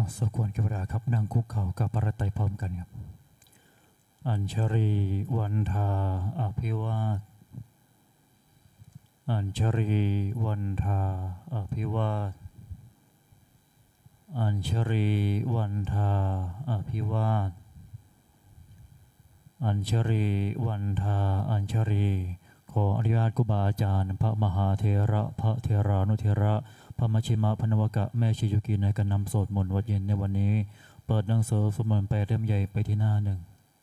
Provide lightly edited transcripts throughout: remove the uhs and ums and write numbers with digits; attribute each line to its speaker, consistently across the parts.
Speaker 1: สมควรแก่เวลาครับนั่งคุกเข่ากับปรไตรพร้อมกันครับอัญชรีวันทาอภิวาทอัญชรีวันทาอภิวาทอัญชรีวันทาอภิวาทอัญชรีวันทาอัญชรีขออนุญาตครูบาอาจารย์พระมหาเถระพระเถรานุเถระพระมัชฌิมพนวกะแม่ชียุกีในการนำสวดมนต์วัดเย็นในวันนี้เปิดหนังสือสวดมนต์แปลเล่มใหญ่ไปที่หน้าหนึ่ง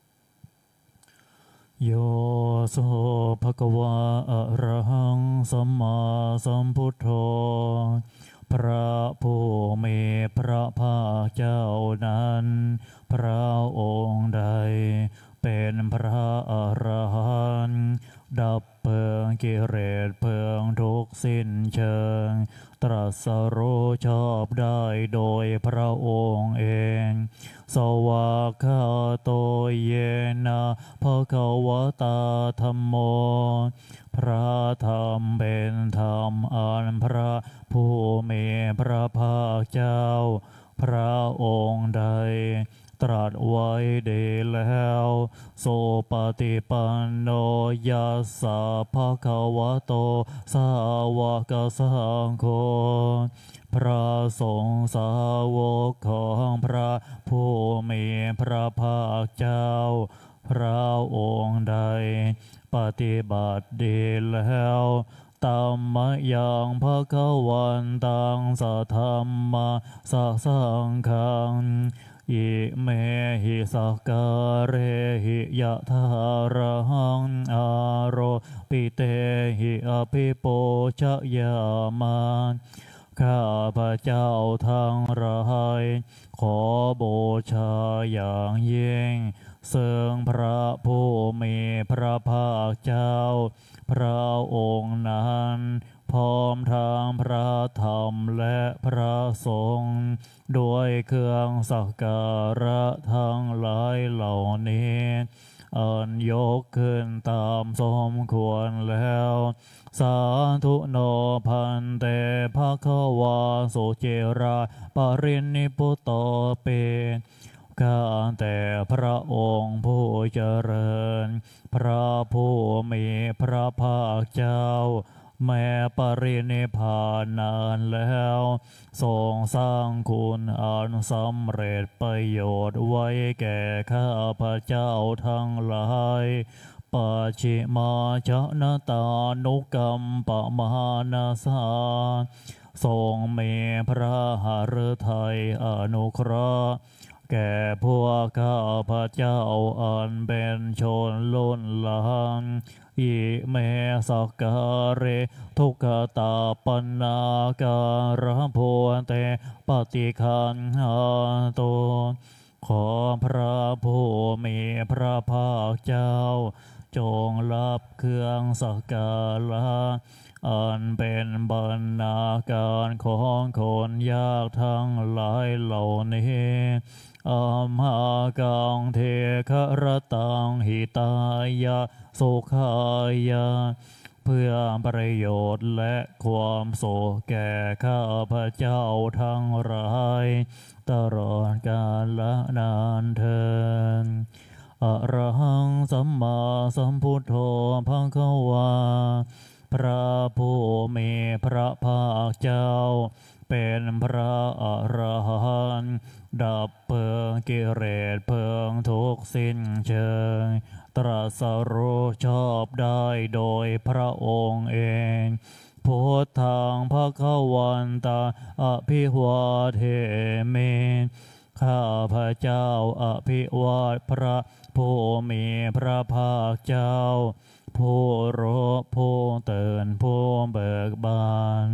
Speaker 1: โยโสภะคะวะอะระหังสัมมาสัมพุทโธพระผู้มีพระภาคเจ้านั้นพระองค์ใดเป็นพระอรหันต์ดับเพลิงกิเลสเพลิงทุกสิ้นเชิงตรัสรู้ชอบได้โดยพระองค์เองสวากขาโตเยนะภะคะวะตาธัมโมพระธรรมเป็นธรรมอันพระผู้มีพระภาคเจ้าพระองค์ใดตรัสไว้ดีแล้วโสปฏิปันโนยัสสะภะคะวะโตสาวกสังโฆพระสงฆ์สาวกของพระผู้มีพระภาคเจ้าพระองค์ใดปฏิบัติดีแล้วตัมมะยังภะคะวันตังสัทธัมมาสังฆังอิเมหิสักการะหิยะทาระหังอาโรปิเตหิอภิปูชยามาข้าพระเจ้าทั้งหลายขอบูชาอย่างยิ่งซึ่งพระผู้มีพระภาคเจ้าพระองค์นั้นพร้อมทางพระธรรมและพระสงฆ์ด้วยเครื่องสักการะทั้งหลายเหล่านี้อันยกขึ้นตามสมควรแล้วสาธุโนพันเตภะคะวาสุเจระปรินิพพุตโตเปข้าแต่พระองค์ผู้เจริญพระผู้มีพระภาคเจ้าแม้ปรินิพพานนานแล้วทรงสร้างคุณอันสำเร็จประโยชน์ไว้แก่ข้าพระเจ้าทั้งหลายปัจฉิมาชนะตานุกรรมปมานาสาทรงมีพระหฤทัยอนุเคราะห์แก่พวกข้าพระเจ้าอันเป็นชนล้นหลังอิเมสักการะทุกขตาปนาการะโพเตปฏิคันหาโตขอพระผู้มีพระภาคเจ้าจงรับเครื่องสักการะอันเป็นบรรณาการของคนยากทั้งหลายเหล่านี้อัมหากังเทครตังหิตายะสุขายะเพื่อประโยชน์และความสุขแก่ข้าพระเจ้าทั้งหลายตลอดกาลนานเทอญอะระหังสัมมาสัมพุทโธภะคะวาพระผู้มีพระภาคเจ้าเป็นพระอรหันต์ดับเพลิงกิเลสเพลิงทุกสิ้นเชิงตรัสรู้ชอบได้โดยพระองค์เองพุทธังภคะวันตาอภิวาเทมิข้าพระเจ้าอภิวาทพระผู้มีพระภาคเจ้าผู้รู้ผู้ตื่นผู้เบิกบาน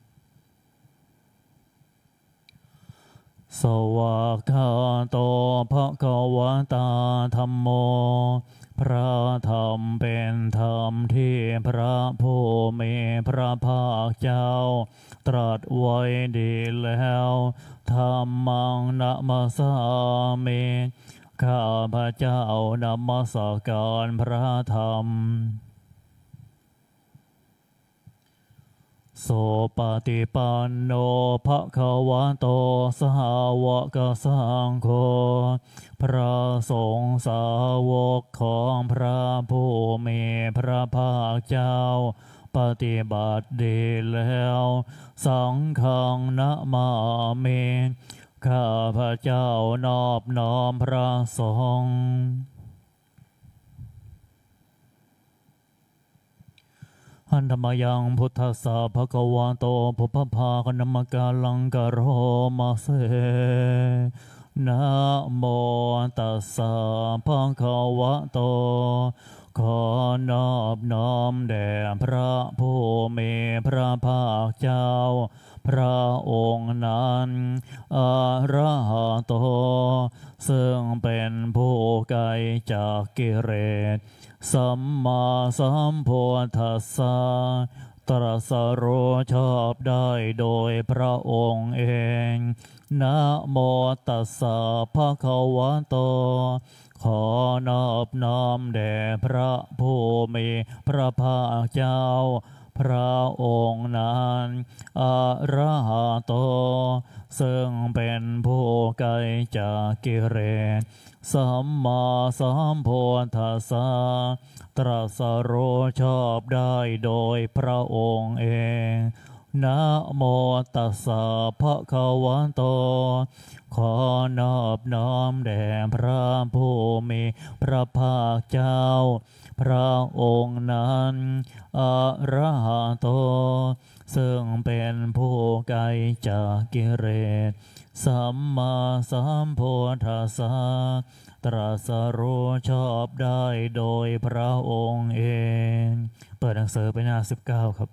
Speaker 1: สวากขาโตภะคะวะตาธัมโมพระธรรมเป็นธรรมที่พระผู้มีพระภาคเจ้าตรัสไว้ดีแล้วธัมมังนะมัสสามิข้าพระเจ้านมัสการพระธรรมโสปฏิปันโนภะคะวะโตสาวกสังโฆพระสงฆ์สาวกของพระผู้มีพระภาคเจ้าปฏิบัติดีแล้วสังฆังนะมามิข้าพระเจ้านอบน้อมพระสงฆ์หันธรรมยังพุทธัสสะภะคะวะโตภุพพาคณมกาลังกะโรมาเสนะโมตัสสะภะคะวะโตขอนอบน้อมแด่พระผู้มีพระภาคเจ้าพระองค์นั้นอะระหะโตซึ่งเป็นผู้ไกลจากกิเลสสัมมาสัมพุทธัสสะตรัสรู้ชอบได้โดยพระองค์เองนะโมตัสสะภะคะวะโตขอนอบน้อมแด่พระผู้มีพระภาคเจ้าพระองค์นั้นอะระหะโตซึ่งเป็นผู้ไกลจากกิเลสสัมมาสัมพุทธัสสะตรัสรู้ชอบได้โดยพระองค์เองนะโมตัสสะภะคะวะโตขอนอบน้อมแด่พระผู้มีพระภาคเจ้าพระองค์นั้นอะระหะโตซึ่งเป็นผู้ไกลจากกิเลสสัมมาสัมพุทธัสสะตรัสรู้ชอบได้โดยพระองค์เองเปิดหนังสือไปหน้า19ครับ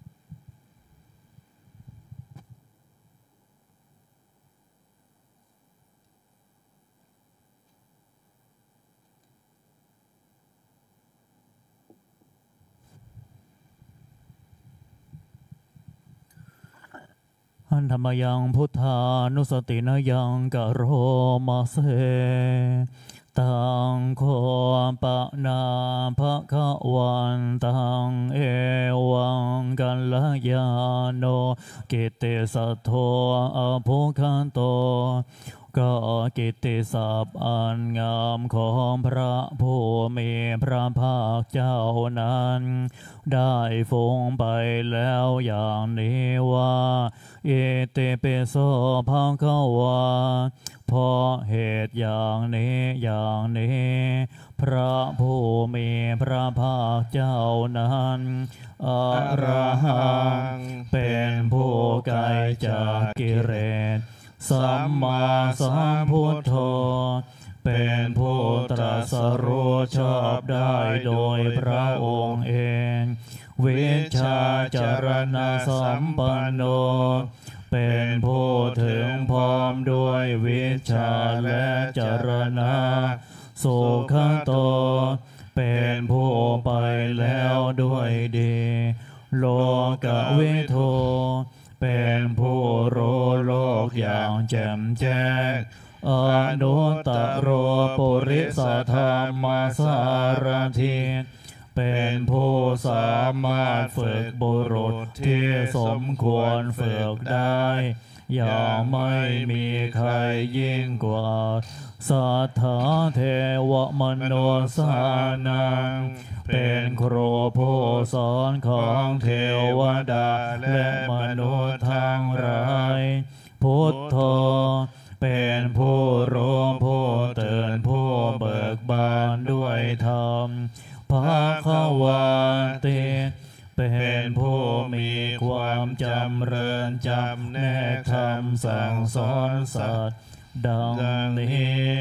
Speaker 1: หันธรรมยังพุทธานุสตินยังกะโรมาเสตังโคปะนาภะคะวันตังเอวังกัลยาโนกิตติสัทโธอภุคันโตก็กิตติศัพท์อันงามของพระผู้มีพระภาคเจ้านั้นได้ฟุ้งไปแล้วอย่างนี้ว่าอิติปิโสภะคะวาเพราะเหตุอย่างนี้พระผู้มีพระภาคเจ้านั้นอะระหังเป็นผู้ไกลจากกิเลสสัมมาสัมพุทโธเป็นผู้ตรัสรู้ชอบได้โดยพระองค์เองวิชชาจารณะสัมปันโนเป็นผู้ถึงพร้อมด้วยวิชชาและจารณะสุขโตเป็นผู้ไปแล้วด้วยดีโลกวิทูเป็นผู้รู้โลกอย่างแจ่มแจ้งอนุตตโรปุริสธรรมสารถิเป็นผู้สามารถฝึกบุรุษที่สมควรฝึกได้อย่างไม่มีใครยิ่งกว่าสัทธาเทวมนุสสานังเป็นครูผู้สอนของเทวดาและมนุษย์ทั้งหลายพุทโธเป็นผู้รู้ผู้ตื่นผู้เบิกบานด้วยธรรมภควติเป็นผู้มีความจำเริญจำแนกธรรมสั่งสอนสัตว์ดังนี้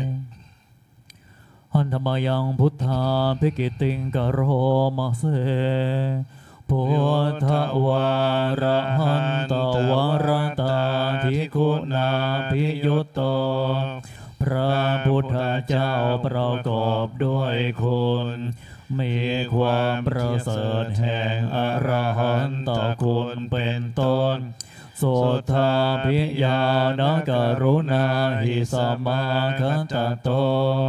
Speaker 1: หันธรรมยังพุทธาภิกิติงกโรมาเสพุทธวาระหันตวรตาทิคุณาภิยุตโตพระพุทธเจ้าประกอบด้วยคุณมีความประเสริฐแห่งอรหันตคุณเป็นต้นสุทธาภิญาณกรุณาหิสมาคันตโต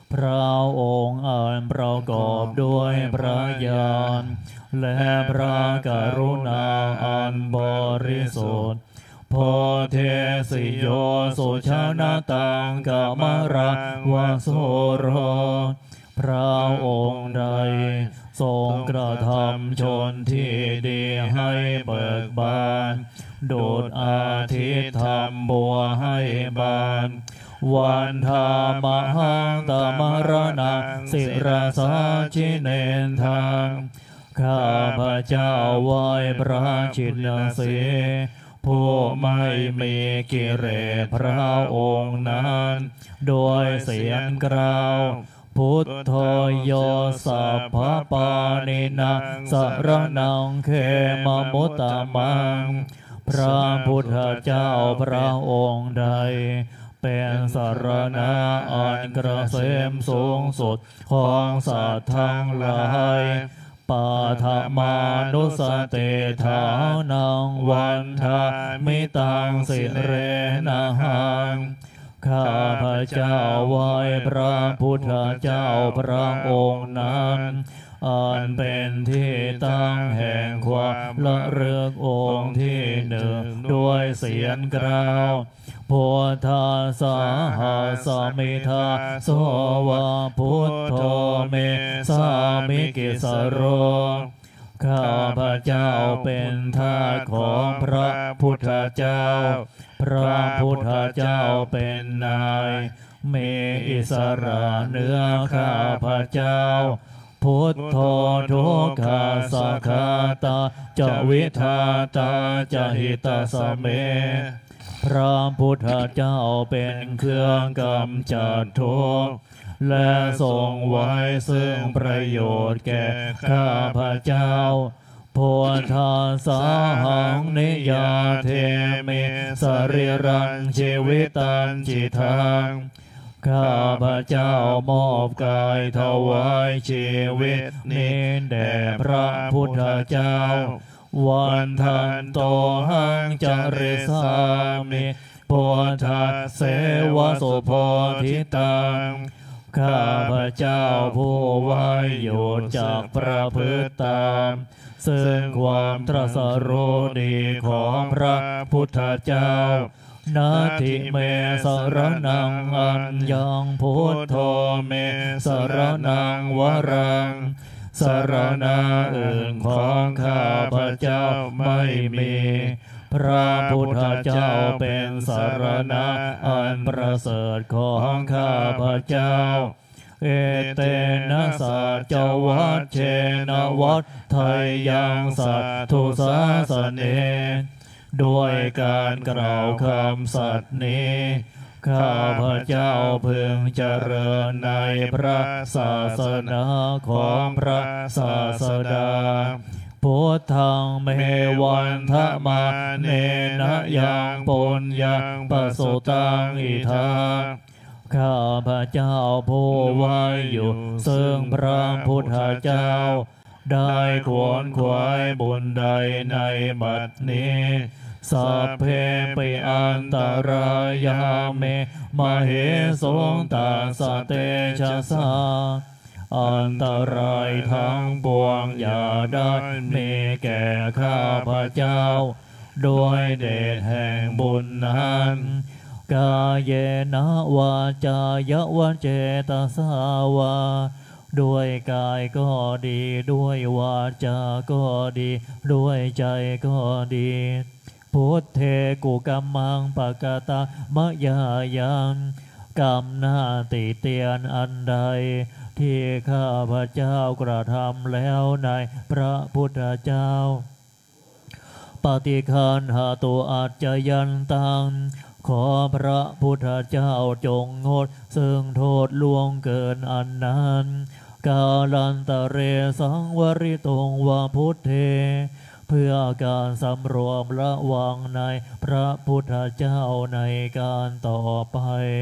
Speaker 1: พระองค์อันประกอบด้วยพระญาณและพระกรุณาอันบริสุทธิ์โพเทสิโยสุชนะตังกามระวะโสโรพระองค์ใดทรงกระทำชนที่ดีให้เบิกบานดุจอาทิตย์ทำบัวให้บานวันธามหังตมรณะสิราสาชิเนนทางข้าพระเจ้าไหว้พระชินสีผู้ไม่มีกิเลสพระองค์นั้นโดยเสียงกล่าวพุทโธโยสัพพปานินาสรณังเขมมุตตมังพระพุทธเจ้าพระองค์ใดเป็นสรณะอันเกษมสูงสุดของสัตว์ทั้งหลายปาฐมานุสติฐานังวันทามิตังสิเรนะหังข้าพระเจ้าไหว้พระพุทธเจ้าพระองค์นั้นอันเป็นที่ตั้งแห่งความละเลือกองค์ที่หนึ่งด้วยเสียงกล่าวพุทธาสาหาสมิทาโสวะพุทโธเมสามิกิสโรข้าพระเจ้าเป็นทาสของพระพุทธเจ้าพระพุทธเจ้าเป็นนายมีอิสระเหนือข้าพระเจ้าพุทโธทุกขาสัคคาตาจะวิทาตาจะหิตาสเมพระพุทธเจ้าเป็นเครื่องกำจัดทุกข์และทรงไว้ซึ่งประโยชน์แก่ข้าพระเจ้าพุทธาสาหังนิยาเทมิสริรังชีวิตันจิทังข้าพระเจ้ามอบกายถวายชีวิตนี้แด่พระพุทธเจ้าวันทันโตหังจริสามิพุทธเสวะสุโพธิตังข้าพระเจ้าผู้ไว้อยู่จากประพฤติตามซึ่งความตรัสรู้ดีของพระพุทธเจ้านาทิเมสรนังอัญญังพุทโธเมสรนังวรังสรณะอื่นของข้าพระเจ้าไม่มีพระพุทธเจ้าเป็นสรณะอันประเสริฐของข้าพระเจ้าเอเตนะสัจวัตเชนะวัฏไทยังสัตถุสาสเนด้วยการกล่าวคำสัตย์นี้ข้าพระเจ้าพึงเจริญในพระศาสนาของพระศาสดาพุทธังเมวันทะมาเนนะยังปุญญังปสุตังอิทาข้าพระเจ้าผู้ไว้อยู่ซึ่งพระพุทธเจ้าได้ขวนขวายบุญใดในบัดนี้สัพเพปิอันตรายาเมมเหสงตาสเตชะสาอันตรายทั้งปวงอย่าได้มีแก่ข้าพระเจ้าด้วยเดชแห่งบุญนั้นกายเยนะวาจายะวะเจตสาวาด้วยกายก็ดีด้วยวาจาก็ดีด้วยใจก็ดีพุทเทกุกัมมังปะกตามะยายังกรรมหน้าติเตียนอันใดที่ข้าพระเจ้ากระทำแล้วในพระพุทธเจ้าปฏิคันหาตัวอาจจะยันตังขอพระพุทธเจ้าจงงดซึ่งโทษล่วงเกินอันนั้นกาลันตะเรสังวริตงวาพุทเทเพื่อการสำรวมระวังในพระพุทธเจ้าในการต่อไป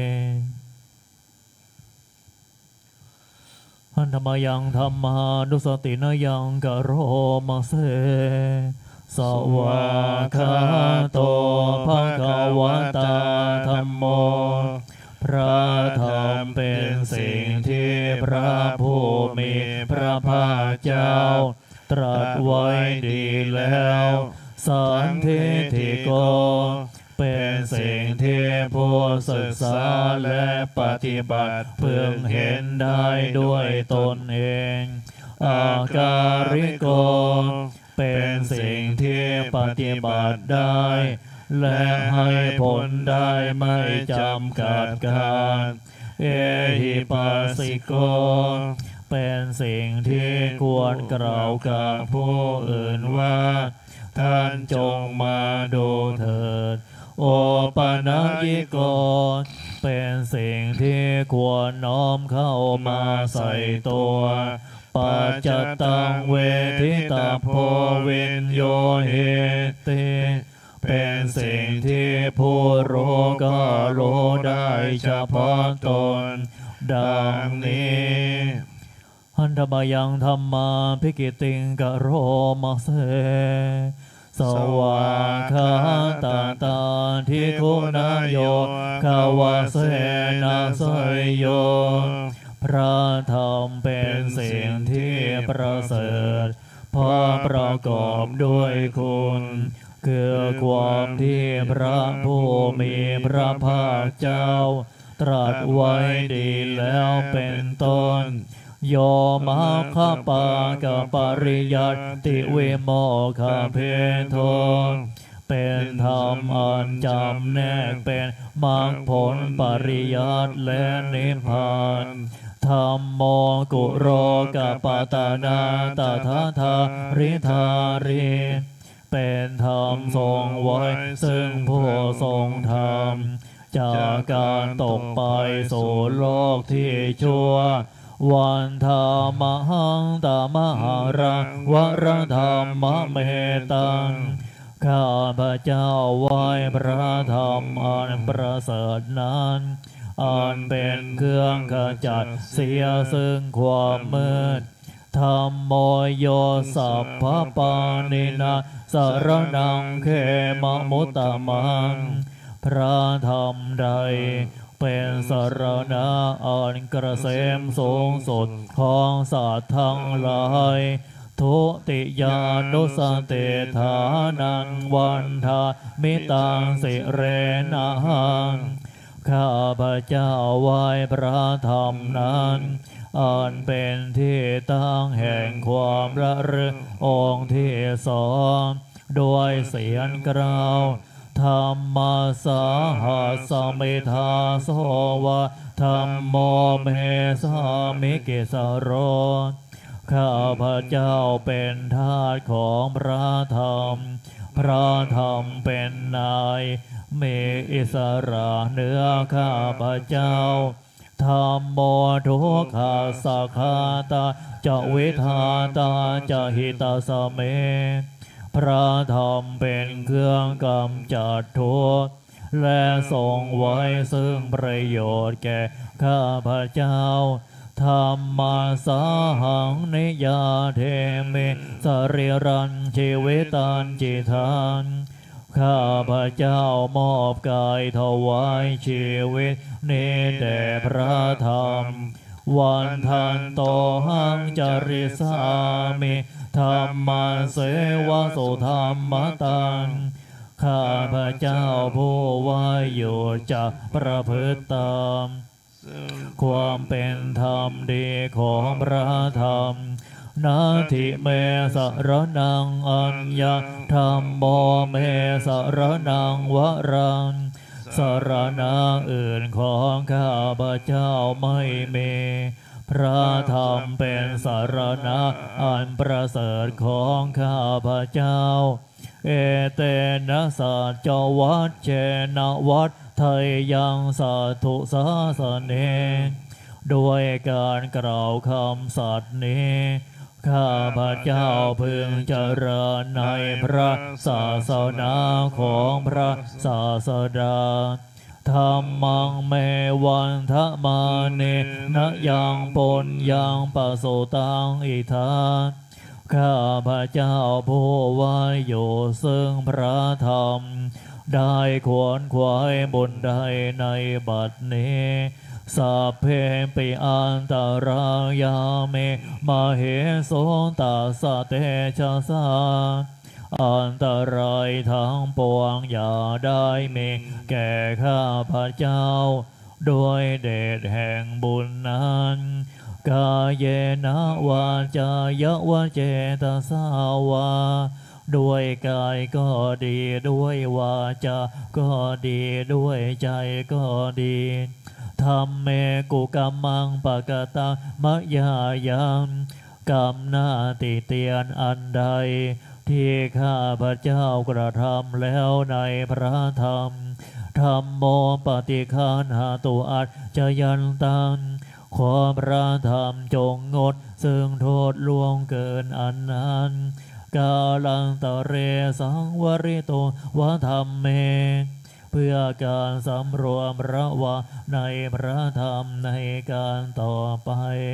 Speaker 1: หันธรรมยังธรรมานุสตินยังกะโรมาเสสวากขาโตภะคะวะตาธัมโมพระธรรมเป็นสิ่งที่พระผู้มีพระภาคเจ้าตรัสไว้ดีแล้วสันทิฏฐิโกเป็นสิ่งที่ผู้ศึกษาและปฏิบัติพึงเห็นได้ด้วยตนเองอาการิโกเป็นสิ่งที่ปฏิบัติได้และให้ผลได้ไม่จำกัดการเอหิปัสสิโกเป็นสิ่งที่ควรกล่าวกับผู้อื่นว่าท่านจงมาดูเถิดโอปนัญิโกเป็นสิ่งที่ควรน้อมเข้ามาใส่ตัวปัจจตังเวทิตาโพวินโยเหติเป็นสิ่งที่ผู้รู้ก็รู้ได้เฉพาะตนดังนี้หันธบายังธรรมาภิกิติงกโรมะเสสวากขาตาตาทิคุณโยขาวาเสนาสยโยพระธรรมเป็นสิ่งที่ประเสริฐเพราะประกอบด้วยคุณคือความที่พระผู้มีพระภาคเจ้าตรัสไว้ดีแล้วเป็นต้นโยมาคปากปริยัติเวโมคเพโทเป็นธรรมอันจำแนกเป็นมรรคผลปริยัติและนิพพานธรรมโมกุโรกปตานาตถาทาริธารีเป็นธรรมทรงไว้ซึ่งผู้ทรงธรรมจากการตกไปสู่โลกที่ชั่ววันธรรมหังตมหารังวรธรรมเมตังข้าพเจ้าไหว้พระธรรมอันประเสริฐนั้นอันเป็นเครื่องขจัดเสียซึ่งความมืดธรรมโมโยสัพพปานินาสรณังเขมมุตตมังพระธรรมใดเป็นสรณะอันเกษมสูงสุดของสัตว์ทั้งหลายทุติยานุสติฐานังวันทามิตังสิเรนะหังข้าพเจ้าไหว้พระธรรมนั้นอันเป็นที่ตั้งแห่งความระลึกองค์ที่สองด้วยเสียงกล่าวธรรมสาหัสมิทาโสวะธรรมโมเมสามิกิสโรข้าพเจ้าเป็นทาสของพระธรรมพระธรรมเป็นนายมีอิสระเหนือข้าพเจ้าธรรมโมทุกขาสัคขาตาจะวิทาตาจะหิตาสเมพระธรรมเป็นเครื่องกำจัดทุกข์และทรงไว้ซึ่งประโยชน์แก่ข้าพเจ้าธรรมสาหังนิยาเทมิสริรันชีวิตันจิทันข้าพเจ้ามอบกายถวายชีวิตนี้แด่พระธรรมวันทันโตหังจริสามิธรรมเสวะสุธรรมตังข้าพเจ้าผู้ว่าอยู่จะประพฤติตามความเป็นธรรมดีของพระธรรมนาทิเมสรนังอัญญธรรมโมเมสรนังวรังสรณะอื่นของข้าพเจ้าไม่มีพระธรรมเป็นสรณะอันประเสริฐของข้าพเจ้าเอเตนะสัจวัตเชนะวัดไทยังสัตถุสาสเนด้วยการกล่าวคำสัตย์นี้ข้าพเจ้าพึงเจริญในพระศาสนาของพระศาสดาธรรมังเมวันทะมาเนนะยังปนยังปะโสตังอิทาข้าพเจ้าผู้ว่าอยู่ซึ่งพระธรรมได้ขวนขวายบุญใดในบัดนี้สัพเพปิอันตรายาเมมาเหโสตัสสะเตชะสาอันตรายทั้งปวงอย่าได้มีแก่ข้าพระเจ้าด้วยเดชแห่งบุญนั้นกายเยนะวาจายวะเจตสาวาด้วยกายก็ดีด้วยวาจาก็ดีด้วยใจก็ดีธรรมเมกุกัมมังปะกตามะยายังกรรมหน้าติเตียนอันใดที่ข้าพระเจ้ากระทำแล้วในพระธรรมธรรมโมปฏิคันหาตุอัจจยันตังขอพระธรรมจงงดซึ่งโทษล่วงเกินอันนั้นกาลังตะเรสังวริโตวะธรรมเมเพื่อการสำรวมระวังในพระธรรมในการต่อไป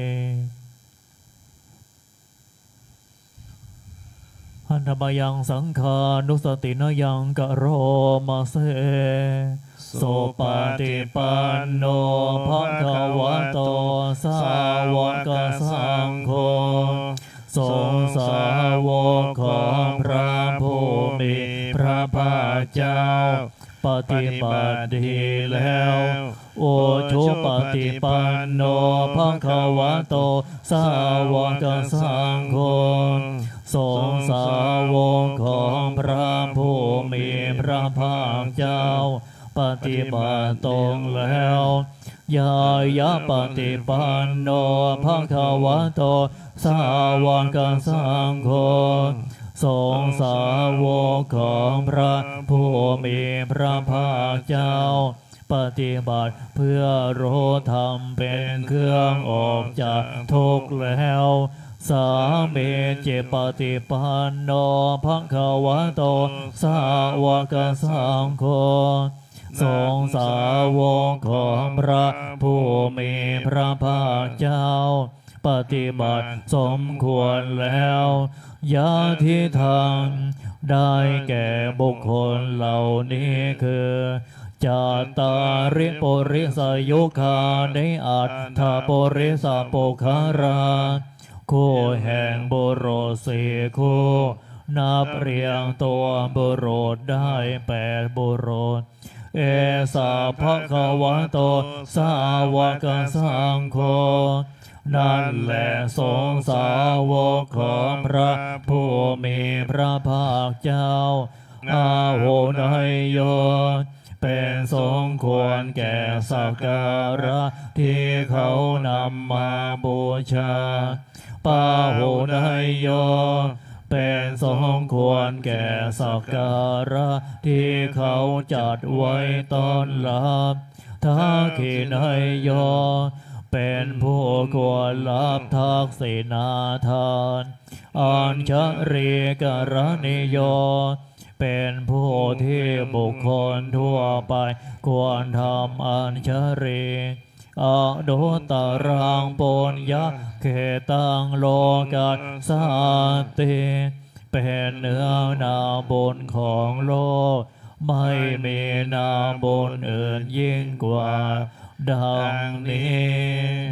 Speaker 1: หันธบยังสังขานุสตินยังกะโรมาเสสุปฏิปันโนภะคะวะโตสาวกสังโฆทรงสาวกของพระผู้มีพระภาคเจ้าปฏิบัติดีแล้วโอชุปฏิปันโนภะคะวะโตสาวกสังโฆทรงสาวกของพระผู้มีพระภาคเจ้าปฏิบัติตรงแล้วยายะปฏิปันโนภะคะวะโตสาวกสังโฆทรงสาวกของพระผู้มีพระภาคเจ้าปฏิบัติเพื่อรู้ธรรมเป็นเครื่องออกจากทุกข์แล้วสามีจิปฏิปันโนภะคะวะโตสาวกสังโฆทรงสาวกของพระผู้มีพระภาคเจ้าปฏิบัติสมควรแล้วยาทิทางได้แก่บุคคลเหล่านี้คือจาตาริปุริสยุคานิอัตถปุริสปุคาราคู่แห่งบุรุษสี่คู่นับเรียงตัวบุรุษได้8บุรุษเอสาภะคะวะโตสาวกสังโฆนั่นแหละสงสาวกของพระผู้มีพระภาคเจ้าอาโหนยโยเป็นสมควรแก่สักการะที่เขานำมาบูชาปาโหนยโยเป็นสมควรแก่สักการะที่เขาจัดไว้ต้อนรับทักขินยโยเป็นผู้ควรรับทักษิณาทานอัญชรีกรณิโยเป็นผู้ที่บุคคลทั่วไปควรทำอัญชรีอดุตรังปุญญาเขตังโลกัสสติเป็นเนื้อนาบุญของโลกไม่มีนาบุญอื่นยิ่งกว่าดังนี้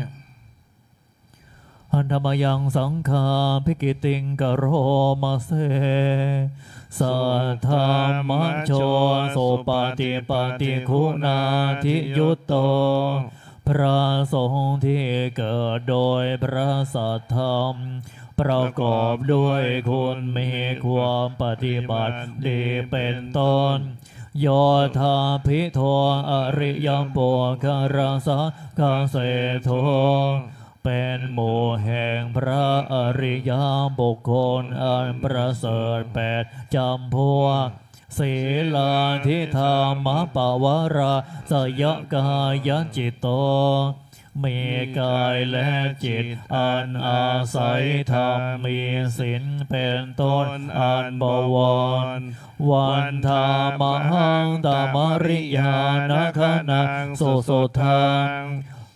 Speaker 1: หันธมยังสังฆาภิกิติงกโรมาเสสัทธามัจโชโสปฏิปฏิคุณาทิยุตโตพระสงฆ์ที่เกิดโดยพระสัทธรรมประกอบด้วยคุณมีความปฏิบัติดีเป็นต้นโยธาภิโทอริยมปุคารสะกาเสโทเป็นหมู่แห่งพระอริยบุคคลอันประเสริฐ8จำพวกศีลาทิธรรมปวาราสยกายจิตโตมีกายและจิตอันอาศัยธรรมมีศีลเป็นต้นอันบวรวันธามหังตามริยานะขณังสุสุทัง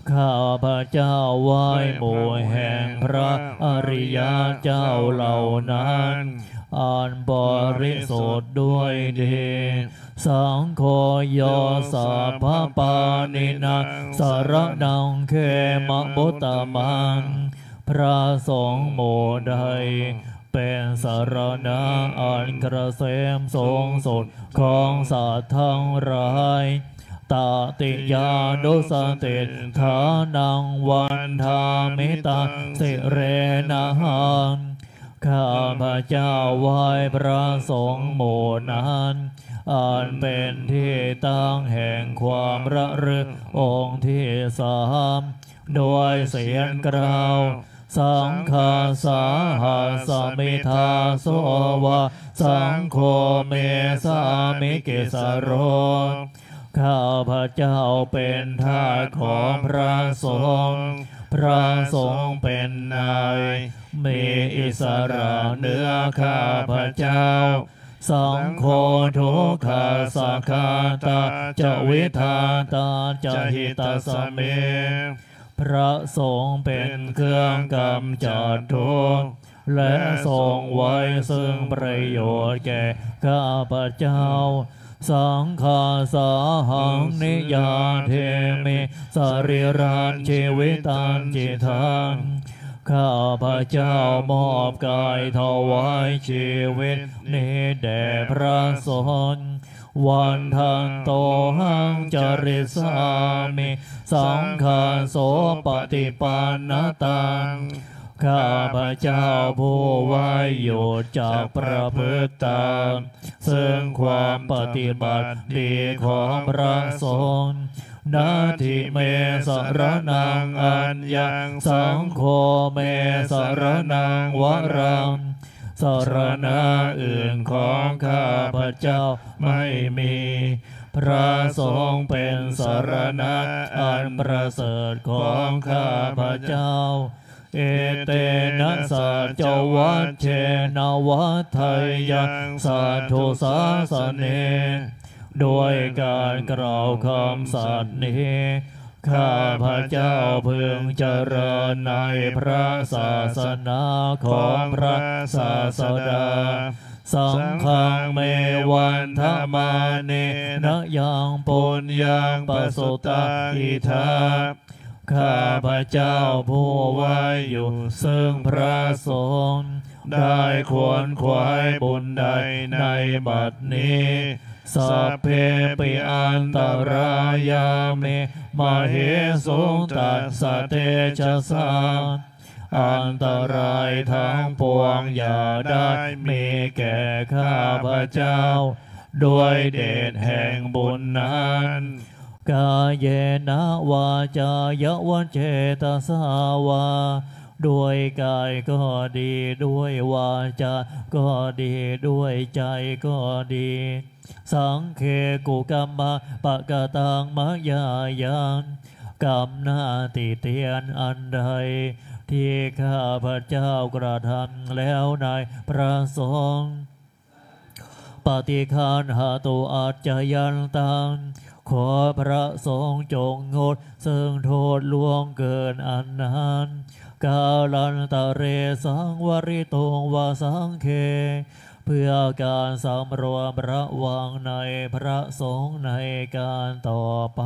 Speaker 1: ข้าพระเจ้าไหว้หมู่แห่งพระอริยเจ้าเหล่านั้นอันบริสุทธิ์ด้วยดีสังโฆโยสัพพปานินาสารนังเขมะบุตตมังพระสงฆ์หมู่ใดเป็นสารณะอันเกษมสูงสุดของสัตว์ทั้งหลายตติยานุสติฐานังวันธามิตาสิเรนะหังข้าพระเจ้าไหว้พระสงฆ์หมู่นั้นอันเป็นที่ตั้งแห่งความระลึกองค์ที่สามโดยเสียงกล่าวสังฆาสาหัสมิทาโสวะสังโฆเมสามิเกสโรข้าพระเจ้าเป็นทาสของพระสงฆ์พระสงฆ์เป็นนายมีอิสระเหนือข้าพระเจ้าสังโฆทุกขาสักขาตาจะวิทาตาจะหิตาสเมพระสงฆ์เป็นเครื่องกำจัดทุกข์และทรงไว้ซึ่งประโยชน์แก่ข้าพระเจ้าสังฆาสาหังนิยาเทมิสรีรันชีวิตันจิตังข้าพระเจ้ามอบกายถวายชีวิตนี้แด่พระสงฆ์วันทันโตหังจริสามิสังฆาโสปฏิปันนตังข้าพระเจ้าผู้ไว้อยู่จากประพฤติตามซึ่งความปฏิบัติดีของพระสงฆ์นาทิเมสรนังอัญญังสังโฆเมสรนังวรังสรณะอื่นของข้าพระเจ้าไม่มีพระสงฆ์เป็นสรณะอันประเสริฐของข้าพระเจ้าเอเตนะสัจวัชเชนะวัฏไทยังสัทโธสาสเนโดยการกล่าวคำสัตย์นี้ข้าพระเจ้าพึงเจริญในพระศาสนาของพระศาสดาสังฆังเมวันธมาเนนะยังปุญญังปสุตตาอิทาข้าพระเจ้าผู้ไว้อยู่ซึ่งพระสงฆ์ได้ขวนขวายบุญใดในบัดนี้สัพเพปิอันตรายาเมมเหสุตัสสะเตชะสาอันตรายทั้งปวงอย่าได้มีแก่ข้าพระเจ้าด้วยเดชแห่งบุญนั้นกายเยนะวาจายวัจเจตสาวาด้วยกายก็ดีด้วยวาจาก็ดีด้วยใจก็ดีสังเคกุกัมมะปะกะตังมะยายังกรรมหน้าติเตียนอันใดที่ข้าพระเจ้ากระทำแล้วในพระสงฆ์ปฏิคันหาตุอาจจะยันตังขอพระสงฆ์จงงดซึ่งโทษล่วงเกินอันนั้นกาลันตะเรสังวริตงวาสังเคเพื่อการสำรวมระวังในพระสงฆ์ในการต่อไป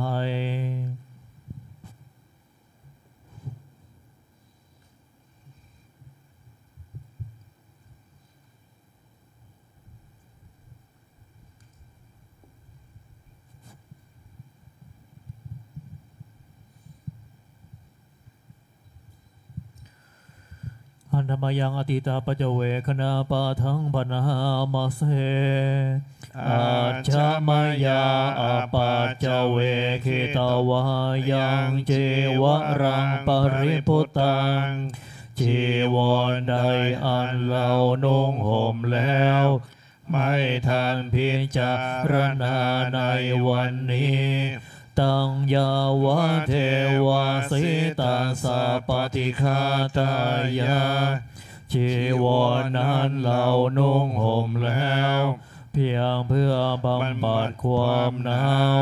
Speaker 1: อันธรรมยังอติตาปัจเจเวคณาปาทังปนามาเสอาชามายาอปัจเจเวคิตาวายังจีวรังปริพุตังจีวรใดอันเรานุ่งห่มแล้วไม่ทันพิจารณาในวันนี้ตังยาวะเทวาสิตาสาปฏิฆาตายาจีวรนั้นเรานุ่งห่มแล้วเพียงเพื่อบำบัดความหนาว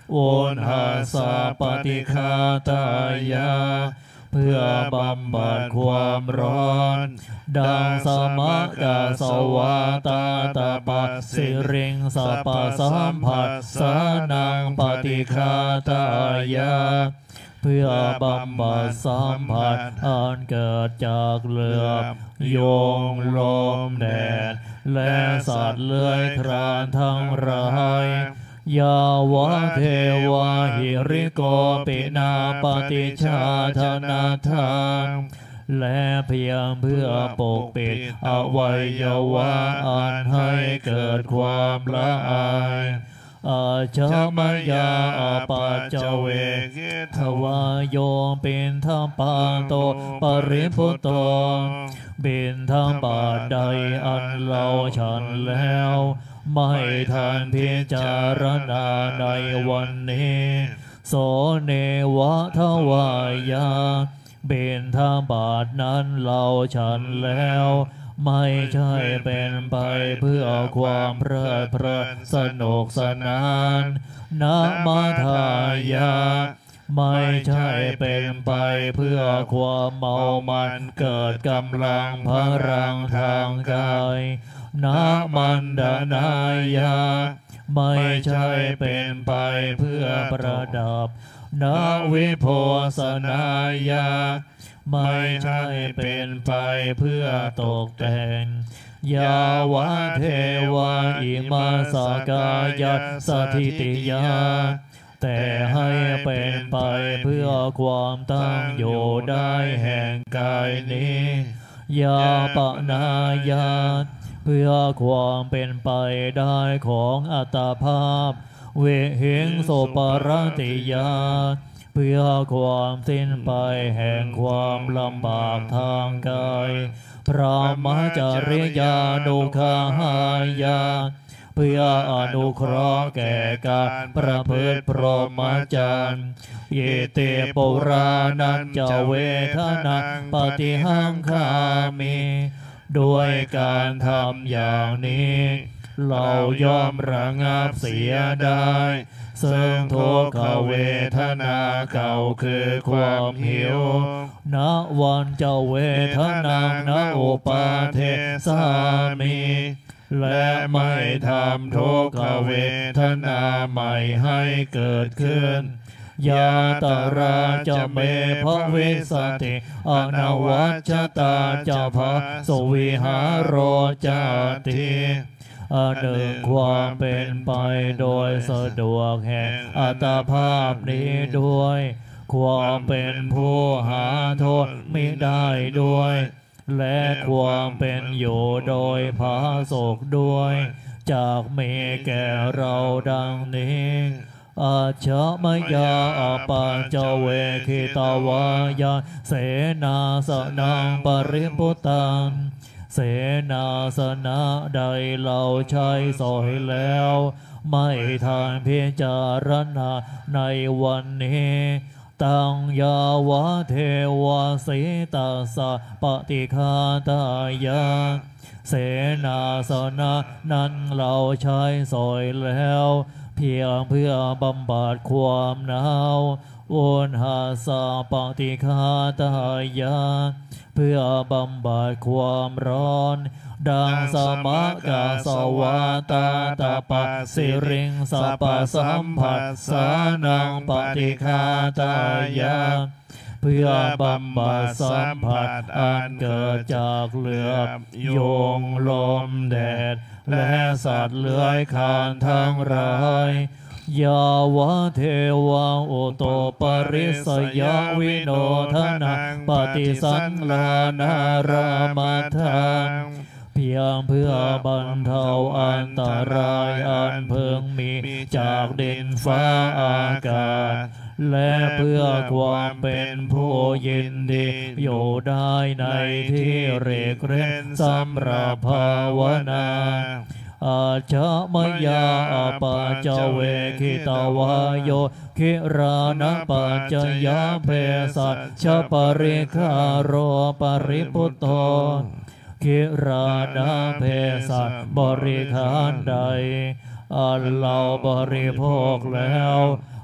Speaker 1: อุณหสาปฏิฆาตายาเพื่อบำบัดความร้อนดังสมกาสวาตาตาปัสสิริงสัพพสัมผัสสานังปฏิฆาตายาเพื่อบำบัดสัมผัสอันเกิดจากเหลือบโยงลมแดดและสัตว์เลื้อยคลานทั้งหลายยาวะเทวาหิริโกปินาปฏิชาธนาทางและเพียงเพื่อปกปิดอวัยวะอันให้เกิดความละอายอาชมยาอาปัจจเวกิทวายโยเป็นธรรมปาโตปริพุตโตเป็นธรรมปาใดอันเราฉันแล้วไม่ทันพิจารณาในวันนี้โสเนวะทวายาเป็นธรรมบาทนั้นเราฉันแล้วไม่ใช่เป็นไปเพื่อความเพลิดเพลินสนุกสนานนะมาทายาไม่ใช่เป็นไปเพื่อความเมามันเกิดกำลังพลังทางกายนะมันดานายาไม่ใช่เป็นไปเพื่อประดับนาวิโพสนายาไม่ใช่เป็นไปเพื่อตกแต่งยาวะเทวาอิมาสกายาสถิติยาแต่ให้เป็นไปเพื่อความตั้งอยู่ได้แห่งกายนี้ยาปนายาเพื่อความเป็นไปได้ของอัตภาพเวหิงโสปรติยาเพื่อความสิ้นไปแห่งความลำบากทางกายพระมจริยานุคหายาเพื่ออนุเคราะห์แก่การประพฤติพรหมจรรย์เยเตปุรานันจเวทนาปฏิหังคามิด้วยการทำอย่างนี้เรายอมระงับเสียได้ซึ่งทุกขเวทนาเก่าคือความหิวณวันเจ้าเวทนาณอุปาเทสามิและไม่ทำทุกขเวทนาใหม่ให้เกิดขึ้นยาตราจะเมภวิสติอนวัชตาจะภะสวิหารโรจติหนึ่งความเป็นไปโดยสะดวกแห่งอัตภาพนี้ด้วยความเป็นผู้หาโทษมิได้ด้วยและความเป็นอยู่โดยผาสุกด้วยจากมีแก่เราดังนี้อาชมยาอาปัญจเวคิตาวายาเสนาสนังปริพุตังเสนาสนะใดเราใช้สอยแล้วไม่ทานพิจารณาในวันนี้ตังยาวะเทวาสิตาสะปฏิฆาตายาเสนาสนะนั้นเราใช้สอยแล้วเพียงเพื่อบำบัดความหนาวอุณหสาปฏิฆาตายาเพื่อบำบัดความร้อนดังสมกาสวาตาตาปัสสิริงสัพพสัมผัสสานังปฏิฆาตายาเพื่อบำบัดสัมผัสอันเกิดจากเหลือบโยงลมแดดและสัตว์เลื้อยคลานทั้งหลายยาวะเทวาโอโตปริสยวิโนทนังปฏิสังลานารามาทังเพียงเพื่อบรรเทาอันตรายอันเพิ่งมีจากดินฟ้าอากาศและเพื่อความเป็นผู้ยินดีอยู่ได้ในที่เรกเร้นสำหรับภาวนาอาชมยาอาปัจจเวคิตาวายโยคิรานะปัจจยาเพสัชปริคารโรปริพุตโตคิรานะเพสัชบริขารใดอันเราบริโภคแล้ว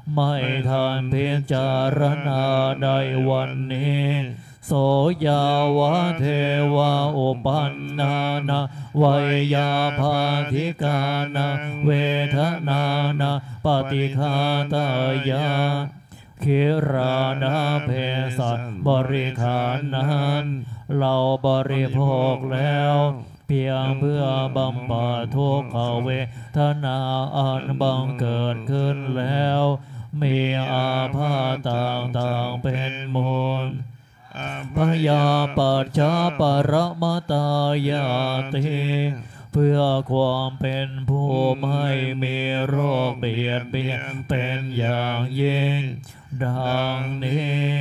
Speaker 1: ไม่ทันพิจารณาในวันนี้โสยาวะเทวะอุปันนานะวัยยาภาธิกานะเวทนานะปฏิฆาตายาคิรานะเพสัชบริขารนั้นเราบริโภคแล้วเพียงเพื่อบำบัดทุกขเวทนาอันบังเกิดขึ้นแล้วมีอาพาธต่างๆเป็นมูลพยาปัจจาปรมาตายาติเพื่อความเป็นผู้ไม่มีโรคเบียดเบียนเป็นอย่างยิ่งดังนี้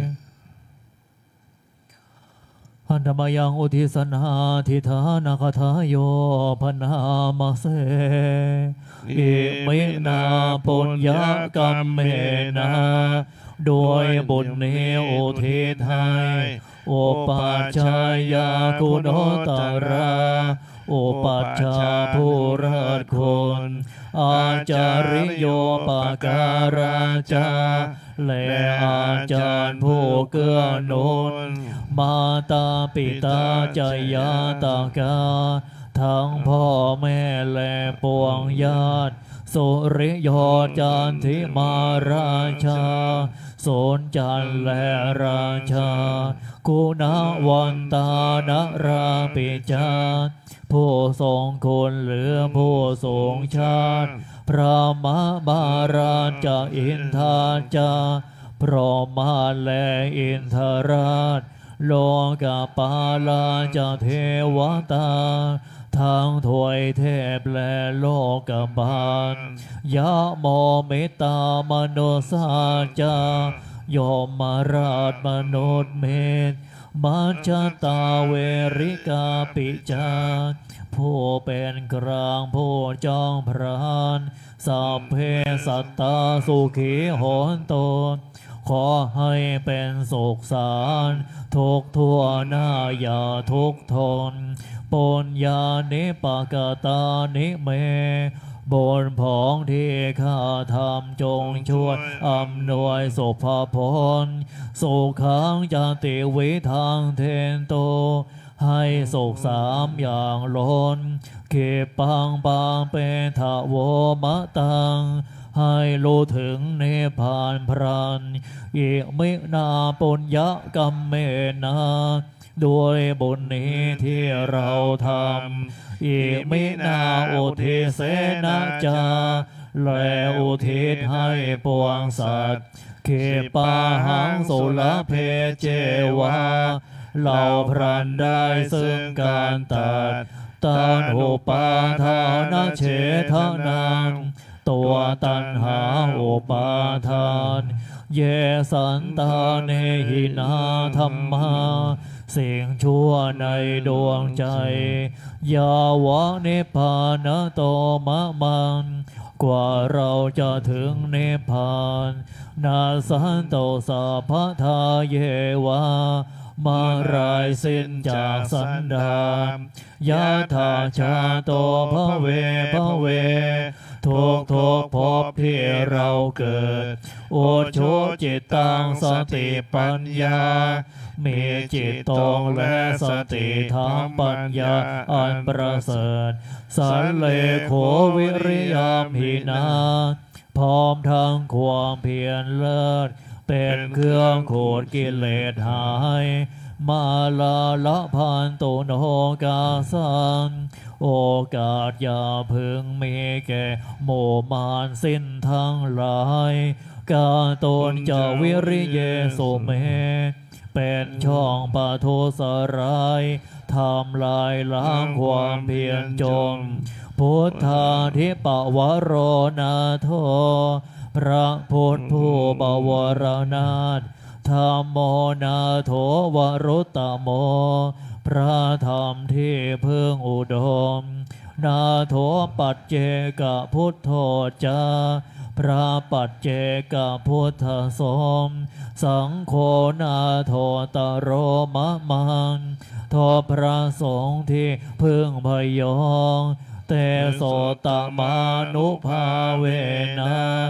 Speaker 1: อันธรรมยังอุทิศนาทิธานาคทาโยพนามาเสอิมินาปุญญกรรมเมนาโดยบุญนี้อุทิศให้อุปัชฌายาคุณโอตระอุปัชฌาย์ผู้เลิศคุณอาจาริโยปการาจาและอาจารย์ผู้เกื้อหนุนมาตาปิตาจายาตากาทั้งพ่อแม่และปวงญาติสุริโยจันทิมาราชาโสนจันทร์และราชากุณวันตานราปิจาผู้ทรงคุณหรือผู้ทรงชาติพระมบาราชอินทาจาพรหมาและอินทราชโลกปาลาจเทวตาทั้งถวยเทพและโลกบาลยะโมเมตตามโนสาจายมราชมนุษย์เมธมัจจตาเวริกาปิจาผู้เป็นกลางผู้จองพรานสัพเพสัตตาสุขีโหนโตขอให้เป็นสุขสารทุกทั่วหน้าอย่าทุกทนปุญญานิปกตานิเมบนผองที่ข้าทำจงช่วยอำนวยสุภพลสุขังจติวิทังเทนโตให้สุขสามอย่างล้นเขปังปังเป็นทะโวมะตังให้รู้ถึงเนพานพรันอิมินาปุญญกรรมเมนาด้วยบุญนี้ที่เราทำอิมินาอุทิเสนาจาและอุทิศให้ปวงสัตว์เขปาหังสุลเพเจวาเราพรันได้ซึ่งการตัดตานอุปาทานเฉทนังตัวตัณหาอุปาทานเยสันตาเนหินาธรรมาสิ่งชั่วในดวงใจยาวะนิพพานโตมะมันกว่าเราจะถึงนิพพานนาสันโตสัพพทาเยวะมารายสิ้นจากสันดานยะถาชาโตภเวภเวทุกภพที่เราเกิดโอโชจิตตังสติปัญญามีจิตตรงและสติทางปัญญาอันประเสริฐสันเลโขวิริยามหินาพร้อมทั้งความเพียรเลิศเป็นเครื่องขูดกิเลสหายมาลาละพันตุโนกาสันโอกาสอย่าพึงมีแก่หมู่มารสิ้นทั้งหลายกาตนจะวิริเยสุเมเป็นช่องปะทุสรายทำลายล้างความเพียรจนพุทธาธิปวโรนาโทพระพุทธผู้บวรนาถธรรมโมนาโถวรุตตโมพระธรรมที่พึ่งอุดมนาโถปัจเจกพุทโธจาพระปัจเจกพุทธสมสังโฆนาโถตโรมะมันทอพระสงฆ์ที่พึ่งพยองแต่โสตมานุภาเวนะ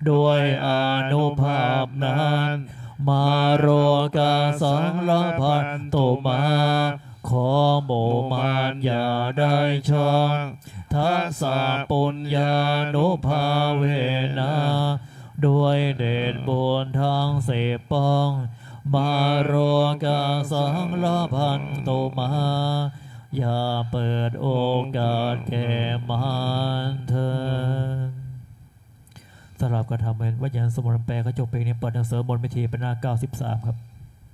Speaker 1: ด้วยอานุภาพนั้นมาโรกาสังลพันตุมาขอหมู่มารอย่าได้ช่องทัสสะปุญญานุภาเวนะด้วยเดชบุญทางสิบปองมาโรกาสังลพันตุมาอย่าเปิดโอกาสแก่มารเถิดสำหรับการทำเป็นวัจยันสมุนแปลกระจกเพลงนี้เปิดหนังสือบนพิธีเป็นหน้า93ครับ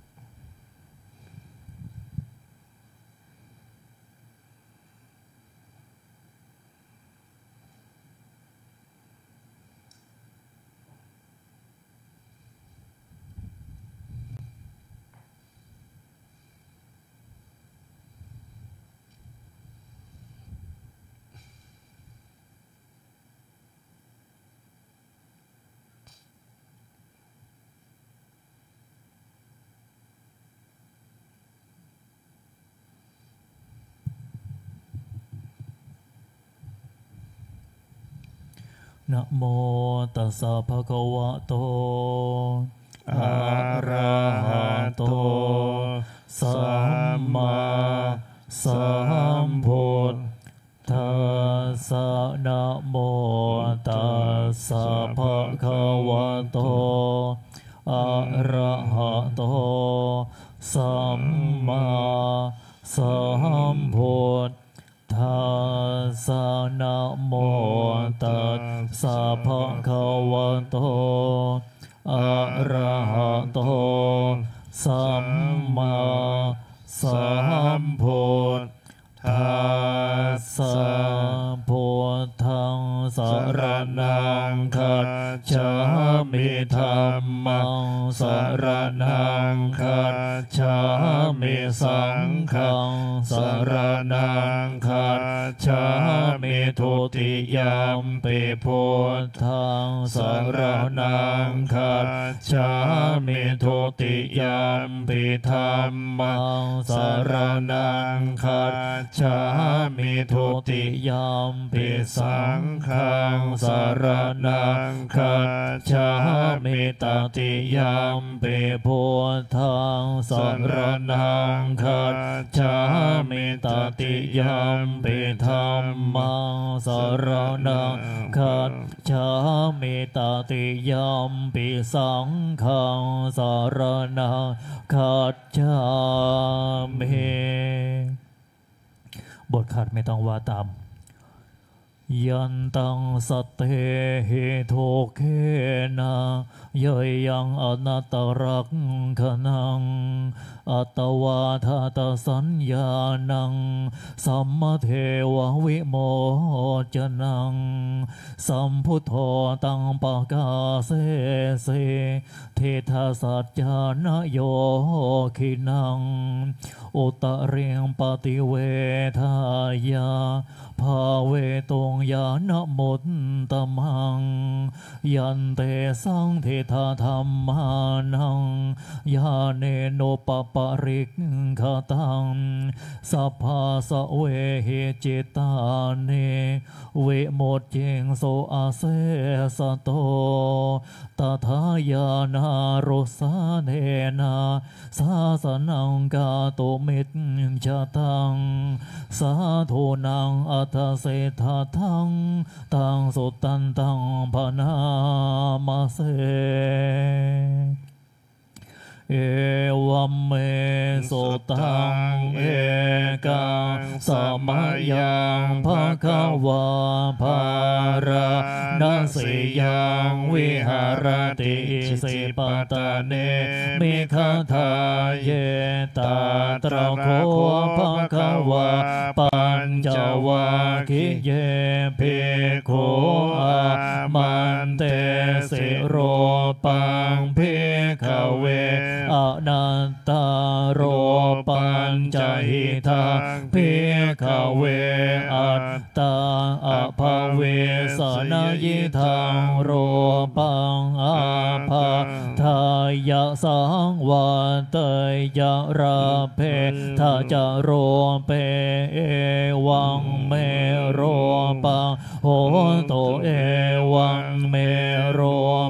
Speaker 1: นะโมตัสสะภะคะวะโตอะระหะโตสัมมาสัมพุทธัสสะนะโมตัสสะภะคะวะโตอะระหะโตสัมมาสัมพุทธัสสะนะโมตัสสะภะคะวะโตอะระหะโตสัมมาสัมพุทธัสสะพุทธังสรณังคัจฉามิธัมมังสรณังคัจฉามิสังฆังสรณังคัจฉามิทุติยัมปิพุทธังสรณังคัจฉามิทุติยัมปิธัมมังสรณังคัจฉามิทุติยัมปิสังฆังสรณังคัจฉามิตติยัมปิพุทธังสรณังคัจฉามิตติยัมปิธัมมังสรณังคัจฉามิตติยัมปิสังฆังสรณังคัจฉามิบทขัดไม่ต้องว่าตามยันตังสเตหิโทเคนะยยังอนัตตรักขนังอัตวาทาตสัญญานังสัมมเทววิโมจนังสัมพุทโธตังปกาเสเสเทธาสัจจานโยขินังอุตเรียงปฏิเวทายาภาเวตงยานมุตตมังยันเตสังเทธาธรรมานังยาเนโนปปริกขตังสัพพาสเวหิจิตาเนเวโมดเจงโสอาเสสโตตถายานารุสาเนนาสาสนังกาโตมิจฉตังสาธุนังอัตเสธาทังตังสุตันตังพนามาเสเอวัมเมสุตังเอกังสมัยยังภคะวาภารานัสสิยังวิหารติสิปตะเนมิคทาเยตาตระโคภคะวาปัญจวัคคีย์เยภิกขุอามันเตสิโรปังภิกขเวอนันตโรปัญจหิทังภิกขเวอัตตาอภเวสนยิทังโรปังอาภาทายะสังวันเตยะระเพทาจโรเปเอวังเมโรปังโหโตเอวังเมโร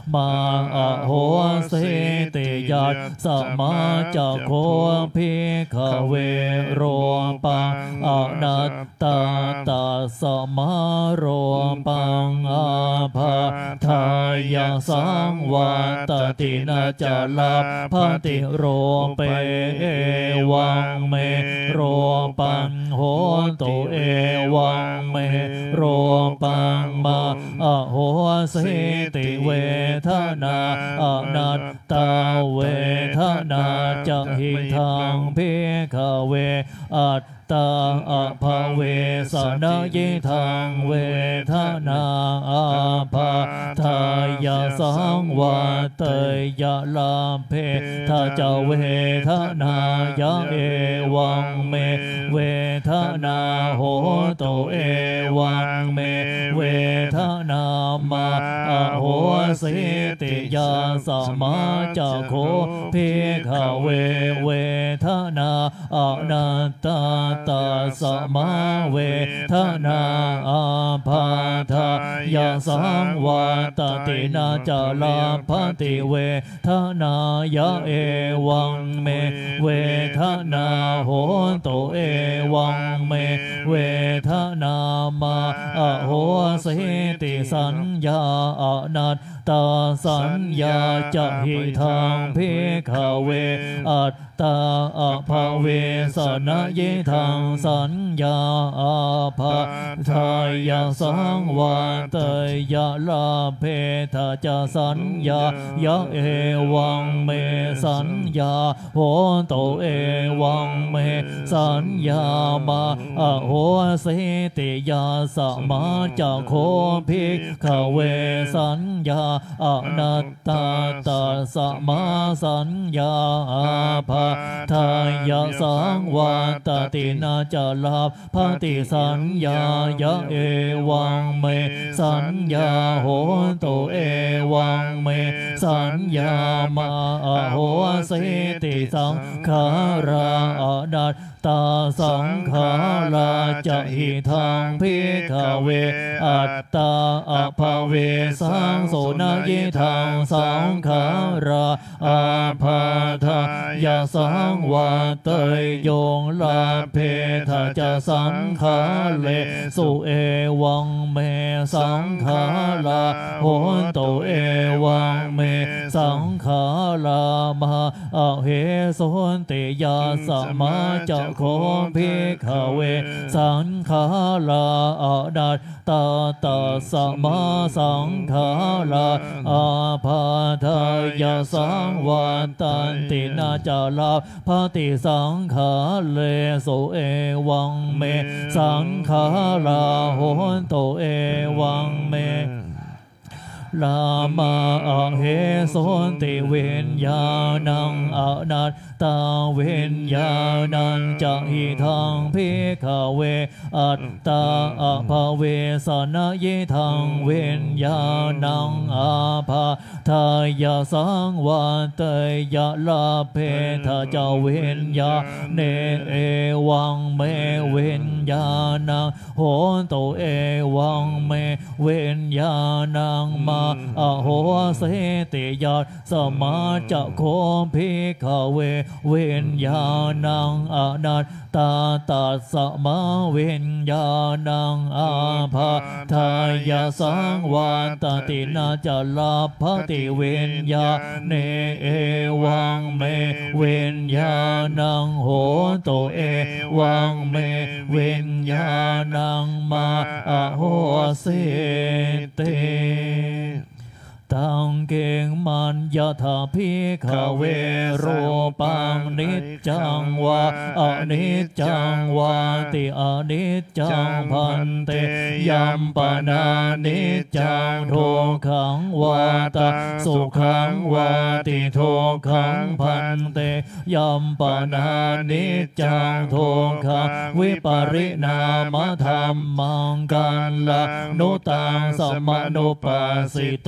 Speaker 1: มาโหสิติยัสสมาจักโคภิกขเวโรปังอนัตตาตัสสมาโรปังอาภาทายาสังวัตตินาจาลาภติโรเปเอวังเมโรปังโหตุเอวังเมโรปังมาโหสิติเวทนาอนัตตาเวทนาจะหิทังภิกขเวอัตตาอภเวสนายิทังเวทนาอาภาทายาสังวัตยาลาเพทาจเวทนายะเอวังเมเวทนาโหตุเอวังเมเวทนามาโหสิติยาสมาจักโคภิกขเวทนาอนัตตาตัสสมาเวทนาอาภาทายาสังวัตตินาจาลาภติเวทนายะเอวังเมเวทนาโหตุเอวังเมเวทนามาโหสิติสัญญาอนัตตาสัญญาจะหิทังภิกขเวอัตตาอภเวสนะยิทังสัญญาอาภาทายาสังวัตยาลาเพทาจสัญญายะเอวังเมสัญญาโหตุเอวังเมสัญญามาโหสิติยาสมาจักโคภิกขเวสัญญาอนัตตาตัสสมาสัญญาอาภาทายาสังวัตตินาจาลาภติสัญญายะเอวังเมสัญญาโหตุเอวังเมสัญญามาโหสิติสังขาราอนัตตาสังขาราจะหิทังภิกขเวอัตตาอภเวสังโสนายิทังสังขาราอาภาทายาสังวัตยงลาเพทาจะสังขาเลสุเอวังเมสังขาราโหตุเอวังเมสังขารามาเหสนติยาสมาจักโคภิกขเวสังขาราอนัตตาตัสสมาสังขาราอาภาทายาสังวัตตินาจาลาภติสังขาเลสุเอวังเมสังขาราโหตุเอวังเมลามาเหสนติเวนญาณังอนัตตาเวนญาณังจะหิทังภิกขเวอัตตาอภเวสนะยิทังเวนญาณังอาภาทายาสังวัตยาลาเพทาเจ้าเวนญาเนเอวังเมเวนญาณังโหตุเอวังเมเวนญาณังมาโหสิติยาสมาจักโคภิกขเวเวนญาณังอนัตตาตัสสมาเวนญาณังอาภาทายาสังวัตตินาจาลาภติเวนญาเนเอวังเมเวนญาณังโหตุเอวังเมเวนญาณังมาโหสิติตังเก่งมันยะถาภิกขเวโรปังนิจจังวาอนิจจังวาติอนิจจังพันเตยัมปนานิจจังทุกขังวาตาสุขังวาติทุกขังพันเตยัมปนานิจจังทุกขังวิปริณามธรรมังกัลลานุตังสัมมานุปัสสิตุง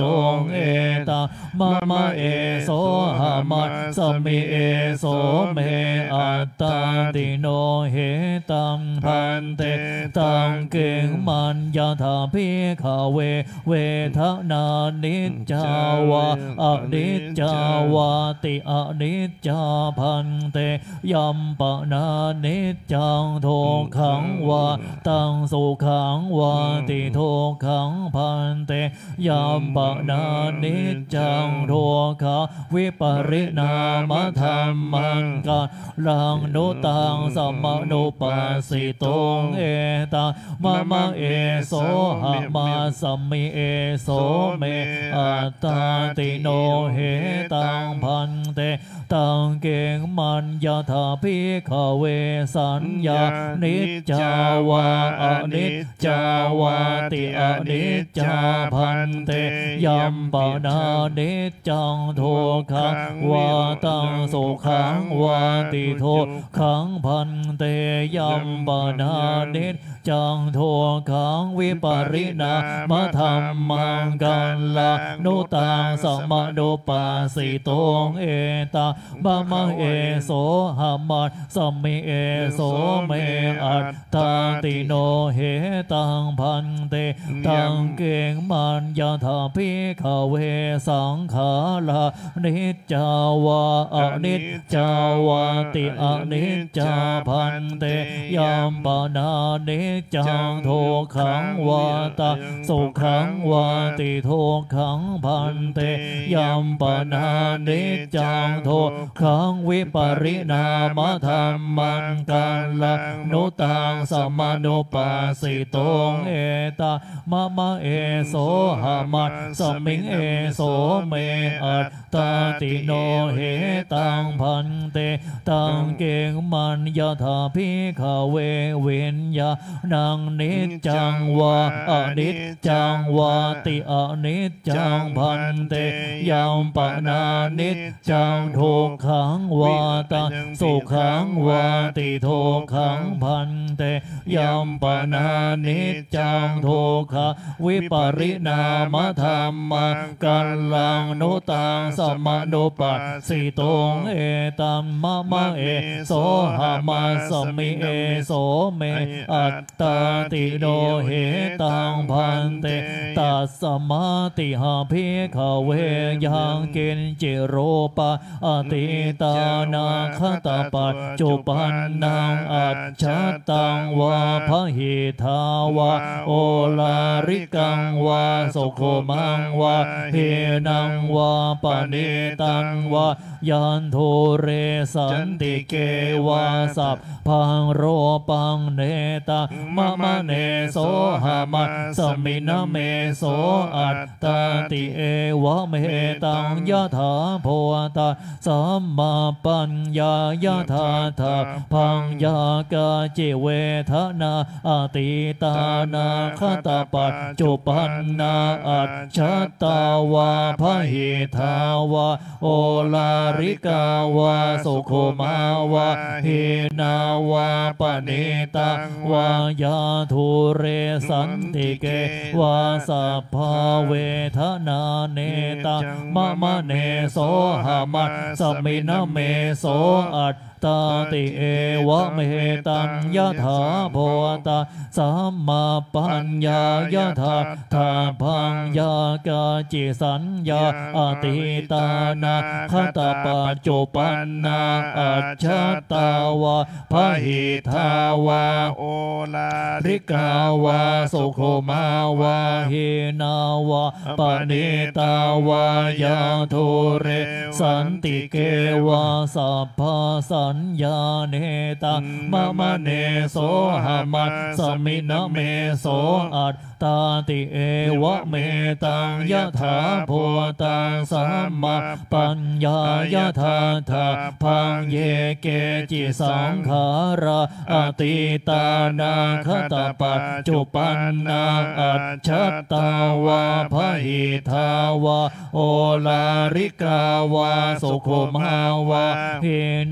Speaker 1: เอตังมะมะเอโสหามัสสมิเอโสเมอัตตาติโนเหตังพันเตตังเก่งมันยะถาภิกขเวเวทนานิจจาวาอนิจจาวาติอนิจจาพันเตยัมปนานิจจังทุกขังวาตังสุขังวาติทุกขังพันเตยัมปนานิจจังทุกขวิปริณามธรรมังกัลลังนุตังสัมมานุปัสสิตุงเอตังมะมะเอโสหะมาสัมมิเอโสเมอัตตาติโนเหตังพันเตตังเก่งมันยะถาภิกขเวสัญญานิจจาวาอนิจจาวาติอนิจจาพันเตยัมปนานิจจังทุกขังวาตังสุขังวาติทุกขังพันเตยัมปนานิจจังทุกขังวิปริณามธรรมังกัลลังนุตังสัมมานุปัสสิตุงเอตังมะมะเอโสหะมัสสมิเอโสเมอัตตาติโนเหตังพันเตตังเก่งมันยะถาภิกขเวสังขารานิจจาวาอนิจจาวาติอนิจจาพันเตยัมปนานิจจังทุกขังวาตังสุขังวาติทุกขังพันเตยัมปนานิจจังทุกขังวิปริณามธรรมังกัลลังนุตังสัมมานุปัสสิตุงเอตังมะมะเอโสหะมัสสมิงเอโสเมอัตตาติโนเหตังพันเตตังเก่งมันยะถาภิกขเววิญญาณังนิจจังวาอนิจจังวาติอนิจจังพันเตยัมปนานิจจังทุกขังวาตังสุขังวาติทุกขังพันเตยัมปนานิจจังทุกขวิปริณามธรรมังกัลลังนุตังสัมมานุปัสสิตุงเอตัมมะมะเอโสหะมัสสมิเอโสเมอัตตาติโนเหตังพันเตตัสสมาติหาภิกขเวยังกินจิโรปะอติตานาคตาปัจจุปันนังอัจฉตังวาพหิทาวาโอลาริกังวาสุโคมังวาเฮนังวาปณิตังวายันโทเรสันติเกวาสัพพังโรปังเนตังมะมะเนโสหะมัสสมินะเมโสอัตตาติเอวะเมตังยะถาโพตาสัมมาปัญญายะถาทาพังยากาจิเวทนาอติตานาคตาปัจจุปันนาอัจฉตาวาพหิทาวาโอลาริกาวาสุโคมาวาเฮนาวาปณิตังวายาทุเรสันติเกวาสัพพเวทนาเนตังมะมะเนโสหะมัสสมินะเมโสอัตตาติเอวะเมตังยะถาโพตาสัมมาปัญญายะถาทาพังยากาจิสัญญาอติตานาคตาปัจจุปันนาอัจฉตาวาพหิทาวาโอลาริกาวาสุโคมาวาเฮนาวาปณิตาวายาทุเรสันติเกวาสัพพสัญญาเนตังมะมะเนโสหะมัสสมินะเมโสอัตตาติเอวะเมตังยะถาโพตังสัมมาปัญญายะถาทาพังเยเกจิสังขาราอติตานาคตาปัจจุปันนาอัจฉตาวาพหิทาวาโอลาริกาวาสุโคมาวาเฮนาว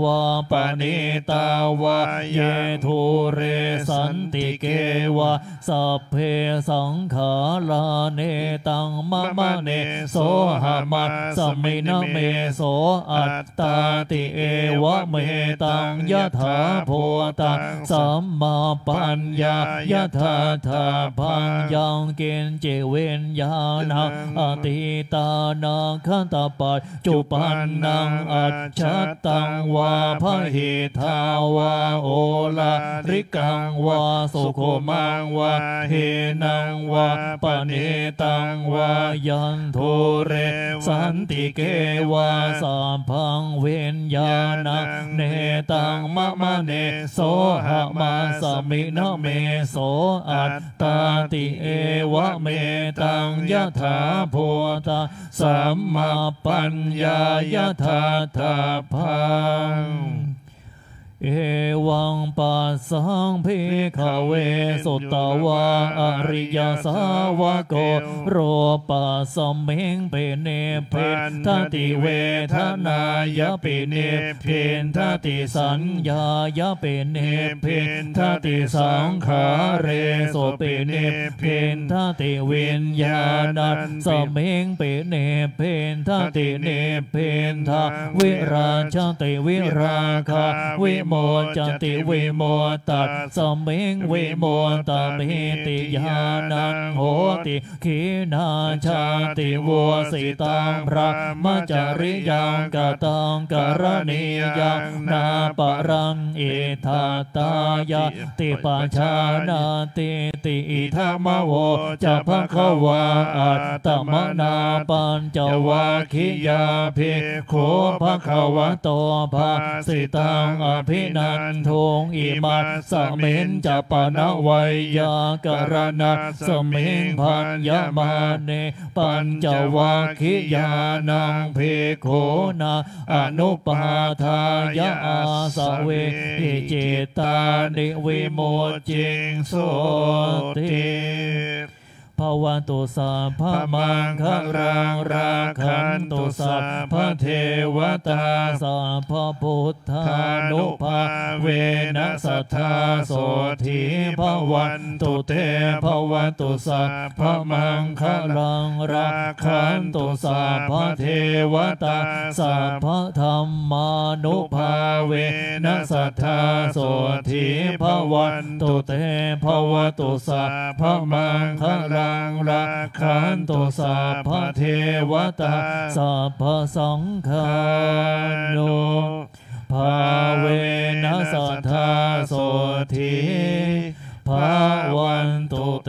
Speaker 1: วะปณิตาวะเยทุเรสันติเกวะสัพเพสังขาราเนตังมะมะเนโสหะมัสสมินะเมโสอัตตาติเอวะเมตังยะถาโพตังสัมมาปัญญายะถาธาพังยังเกณฑ์เจเวนญาณังอติตานังขันตปัจจุปันนังอัจฉตังวาพหิทาวาโอลาริกังวาสุโคมังวาเฮนังวาปณิตังวายันโทเรสันติเกวาสัมพังเวนญาณังเนตังมะมะเนโสหะมาสมินะเมโสอัตตาติเอวะเมตังยะถาโพตาสัมมาปัญญายะถาธาพังเอวังปัสสังภิกขเวสุตตวาอริยสาวกโรปัสสมิงเปเนเพทติเวทนายะเปเนเพทติสัญญายะเปเนเพทติสังขาเรโสเปเนเพทติวิญญาณัสสมิงเปเนเพทติเนเพทวิราชติวิราคะวิโมจติวิโมตัสสมิงวิโมตมิติญาณังโหติขีนาชาติวัวสิตังพระมจริยังกตังกรณียังนาปรังอิทาตายะติปัญชานาติติอิธรรมโวจะภควาอัตตมนาปัญจวัคคียาภิกขุภควโตภาสิตังอภินันทุงอิมัสสมิงจะปนวัยยากรณะสมิงพัญญมาเนปัญจวัคคียานังภิกขุนาอนุปาทายะอาสเวหิจิตานิวิโมจิงโสติภวันตุสัพพมังคลังราคันตุสัพพเทวตาสัพพพุทธานุภาเวนัสสัทธาโสธีภวันตุเตภวันตุสัพพมังคลังราคันตุสัพพเทวตาสัพพธรรมานุภาเวนัสสัทธาโสธีภวันตุเตภวันตุสัพพมังคลังราคันตุสัพพเทวตาสัพพสังฆานุภาเวนัสสัทธาโสธีภวันตุเต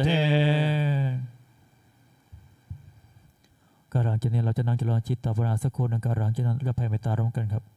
Speaker 1: การหลังจากนี้เราจะนั่งเจริญจิตตภาวนาสักคนหนึ่งการหลังจากนั้นเราแผ่เมตตาร่วมกันครับ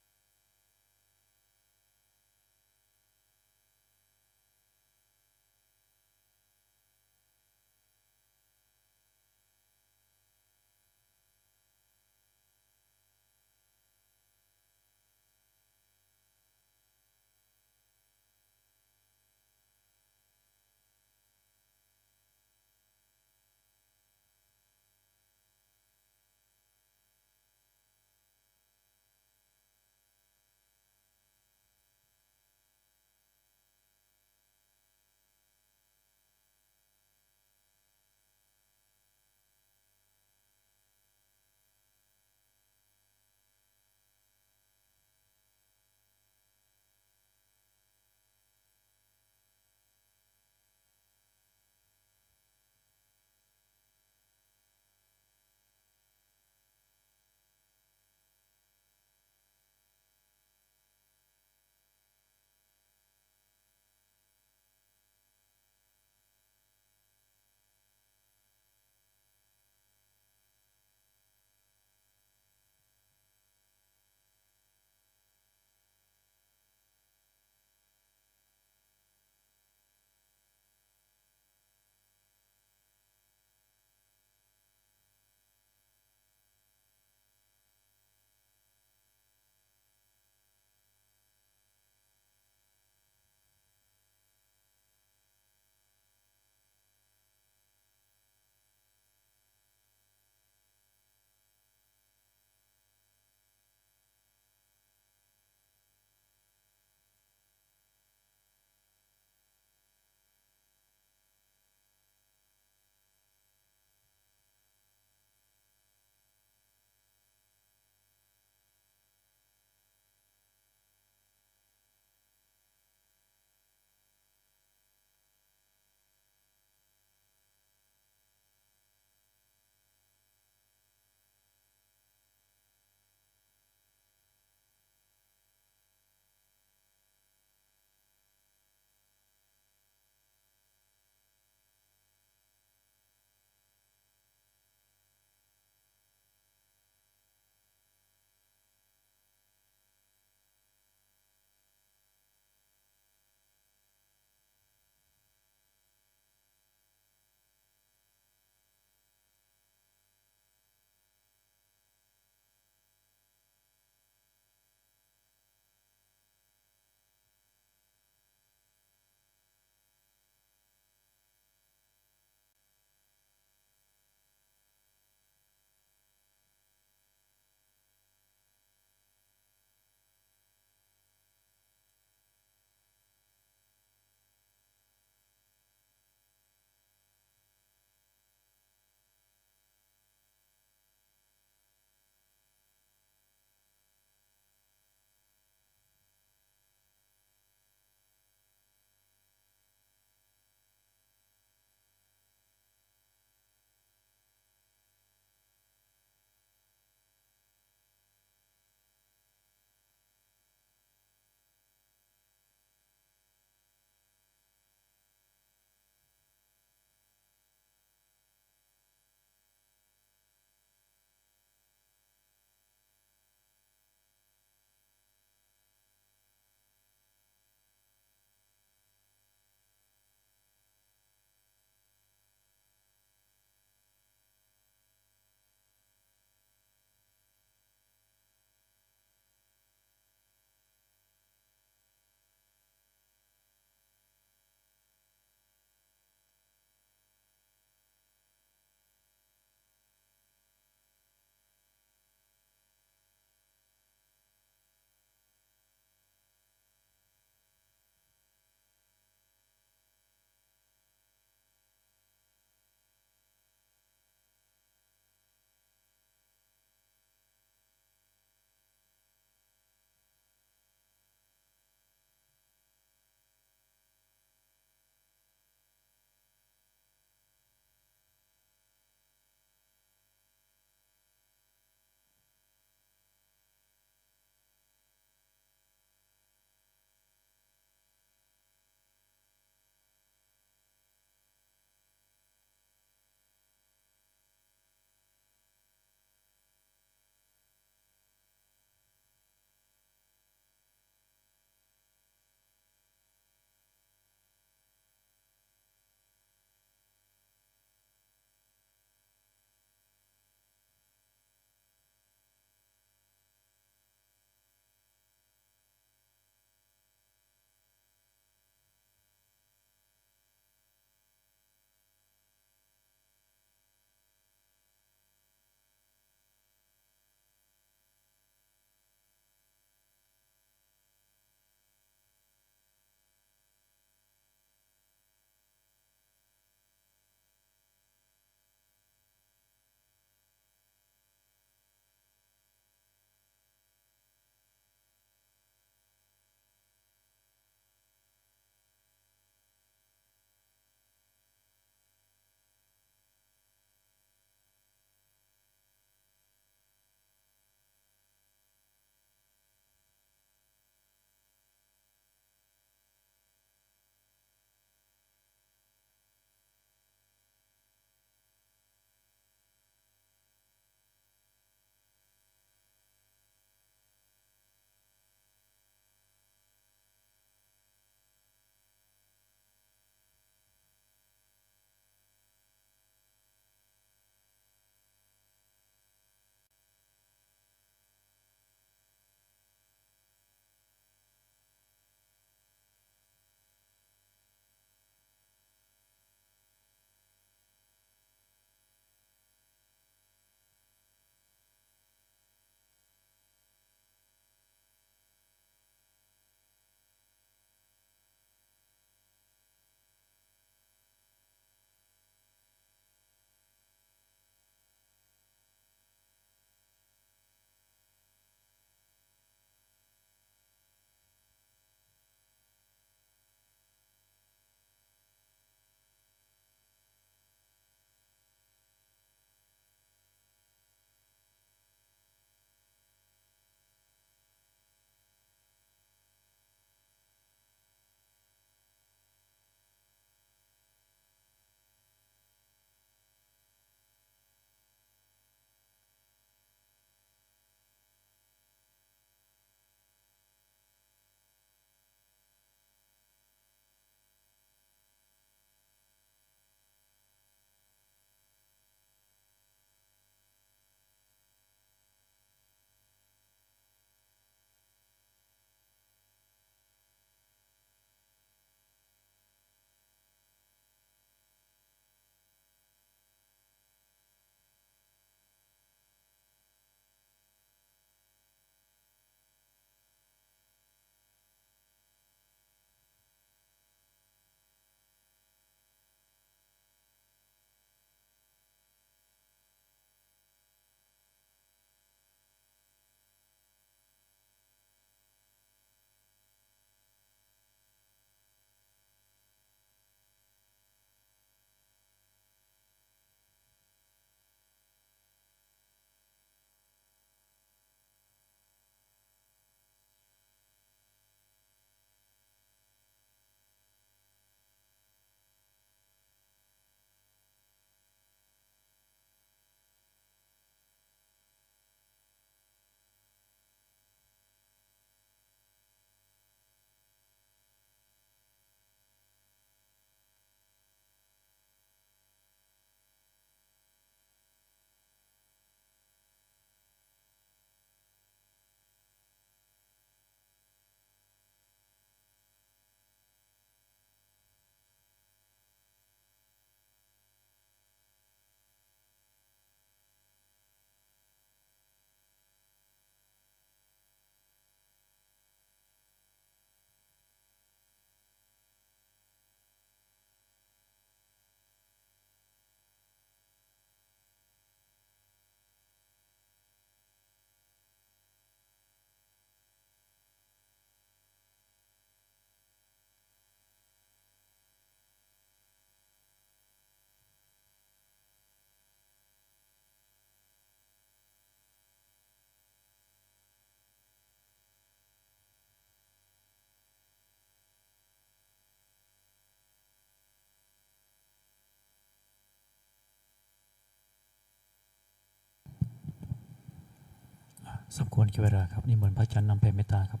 Speaker 1: สมควรแก่เวลาครับนี่เหมือนพระอาจารย์นำแผ่เมตตาครับ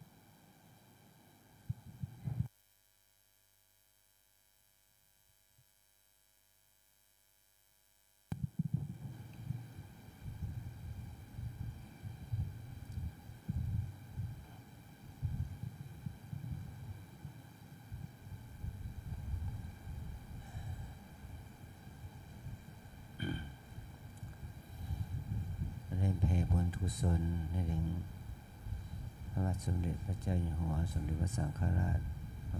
Speaker 2: ได้แผ่บุญกุศลให้ถึงพระบาทสมเด็จพระเจ้าอยู่หัวสมเด็จพระสังฆราช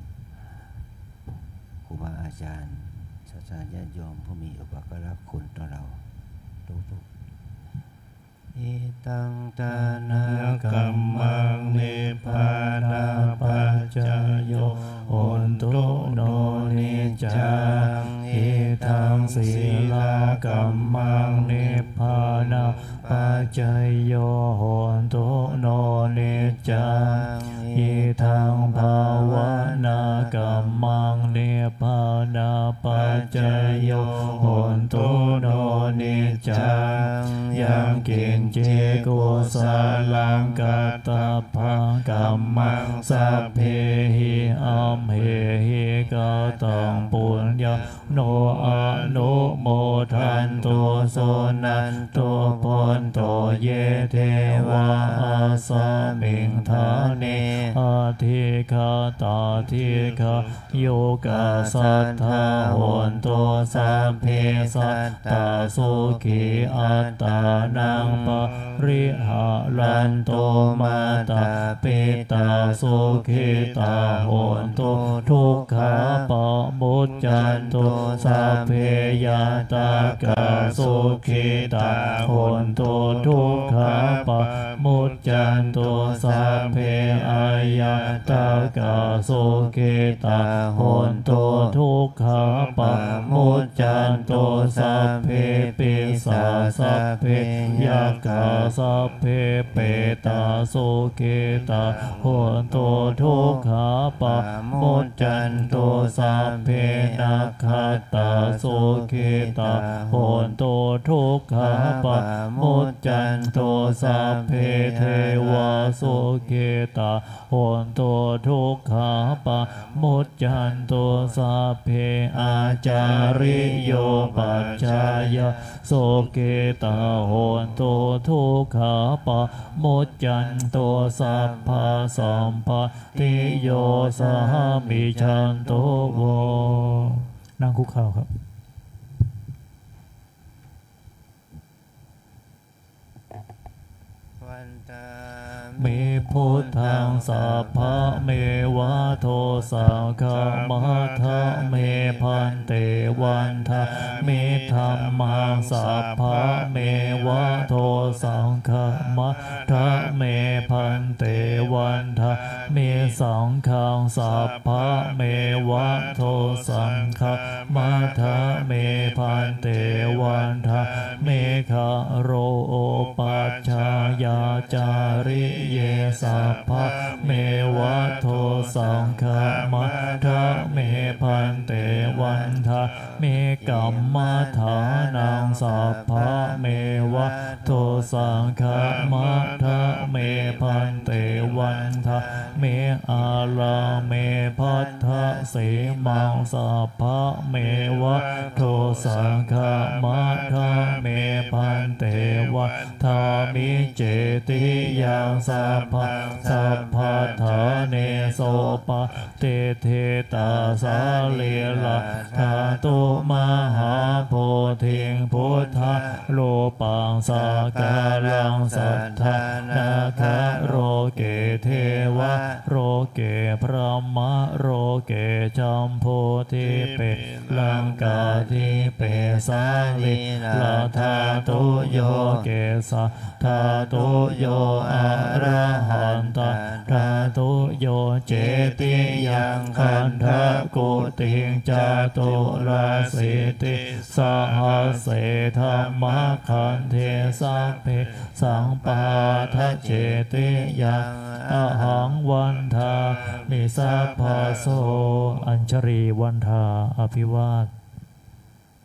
Speaker 2: ครูบาอาจารย์ศาสนาญาติโยมผู้มีอุปการะคุณต่อเราทุกอิตังตานากรรมังนิพพานาปัจจโยโหนตุโนนิจังอิทังศีลากรรมังนิพพานาปัจจโยโหนตุโนนิจังอิทังภาวนากรรมังนิพพานาปัจจโยโหนตุโนนิจังยังกินจิกุสลังกัตตพังกัมมังสัพเพหิอัมเหหิกตังปุญญโนอนุโมทันตุโสนันตุพนโตเยเทวาสมิงทาเนอาทิคาตาทิคาโยกาสัทธาโหนตุสัพเพสัตตาสุขีอัตตานังปริหารันโตมาตาปิตาสุขิตาโหนตุทุกขาปะมุจจันตุสัพเพยาตากาสุขิตาโหนตุทุกขาปะมุจจันตุสัพเพอายาตากาสุขิตาโหนตุทุกขาปะมุจจันตุสัพเพปิสาสัพเพยากาสัพเพเปตาสุขิตาโหนตุทุกขาปะมุจจันตุสัพเพนัคขตาสุขิตาโหนตุทุกขาปะมุจจันตุสัพเพเทวาสุขิตาโหนตุทุกขาปะมุจจันตุสัพเพอาจาริโยปัจจายสุขิตาโหนตุทุกขาปะมุจจันตุสัพพะสัมปติโยสหมิชันตุโวนั่งคุกเข่าครับเมพุทธังสัพพะเมวะโทสังฆมัทธะเมพันเตวันทะเมธัมมังสัพพะเมวะโทสังฆมัทธะเมพันเตวันทะเมสังฆังสัพพะเมวะโทสังฆมัทธะเมพันเตวันทะเมฆะโรโอปัจจายาจาริเยสัพพะเมวะโทสังฆมัทธะเมพันเตวันทะเมกัมมัฏฐานังสัพพะเมวะโทสังฆมัทธะเมพันเตวันทะเมอาลาเมพัทธะเสมังสัพพะเมวะโทสังฆมัทธะเมพันเตวันทามิเจติยังสัพพะทาเนโสปะเตเทตาสาเลละธาตุมหาโพธิงพุทธะโลปังสากาลังสัทธานาคาโรเกเทวะโรเกพระมะโรเกจัมโพธิเปลังกาทิเปสาลิลาธาตุโยเกสะธาตุโยอะระหันตธาตุโยเจติยังคันทะกุติงจาตุราสิติสหัสเสธรรมคันเทสัพเพสังปาทะเจติยังอหังวันทามิสัพพะโสอัญชรีวันทาอภิวาท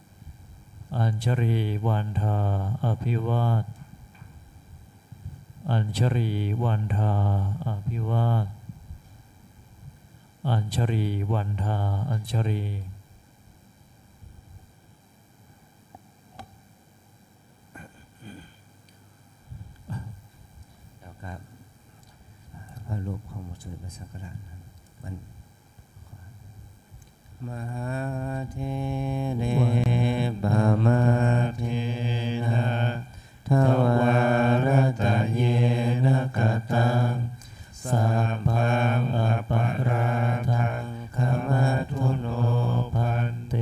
Speaker 2: อัญชรีวันทาอภิวาท
Speaker 1: อัญชรีวันทาอภิวาทอัญชรีวันทาอัญชรี
Speaker 2: แล้วครับพระรูปของมุสลิมสักการะมันมหาเทเรปมาเทนะทวารตะเยนะกตังสัพพังอปาราทังขมัทุโนพันเต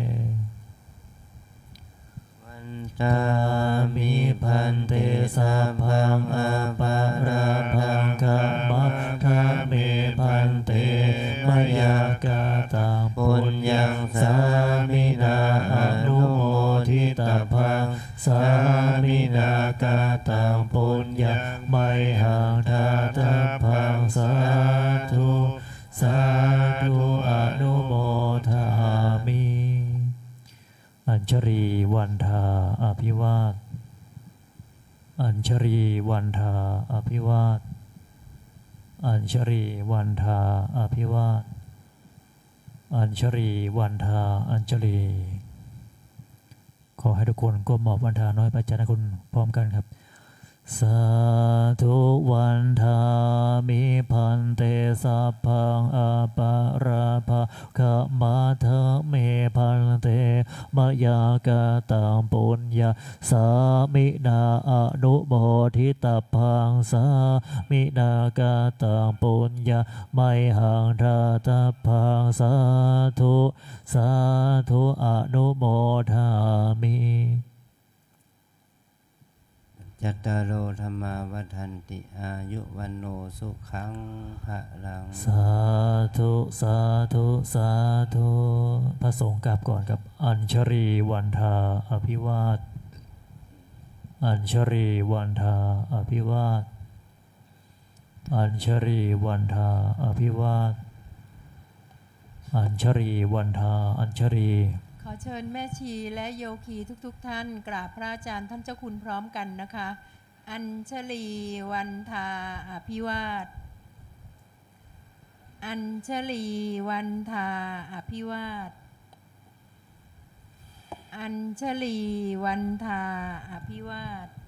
Speaker 2: วันตามิพันเตสัพพังอปาราทังขมัทะเมพันเตมยากาตังปุญญังสามินาอนุโมทิตาพังสามินากาตังปุญญังไมหังทาตาพังสาธุสาธุอนุโมทามิอัญชรีวันทาอภิวาทอัญชรีวันทาอภิวาทอัญชรีวันทาอภิวาทอัญชรีวันทาอัญชลีขอให้ทุกคนก้มหมอบวันทาน้อยพระเจ้าคุณพร้อมกันครับสาธุวันทามิพันเตสัพพังอปาราภะขมาทะเมพันเตมยากาตังปุญญาสามินาอนุโมทิตาพังสามินากาตังปุญญาไมหังทาตาพังสาธุสาธุอนุโมทามิจัตตารโอธรรมาวัฏันติอายุวันโนสุขังภะลัง
Speaker 1: สาธุสาธุสาธุพระสงฆ์กราบก่อนกับอัญชรีวันทาอภิวาทอัญชรีวันทาอภิวาทอัญชรีวันทาอภิวาทอัญชรีวันทาอัญชรี
Speaker 3: ขอเชิญแม่ชีและโยคีทุกท่านกราบพระอาจารย์ท่านเจ้าคุณพร้อมกันนะคะอัญชลีวันทาอภิวาทอัญชลีวันทาอภิวาทอัญชลีวันทาอภิวาท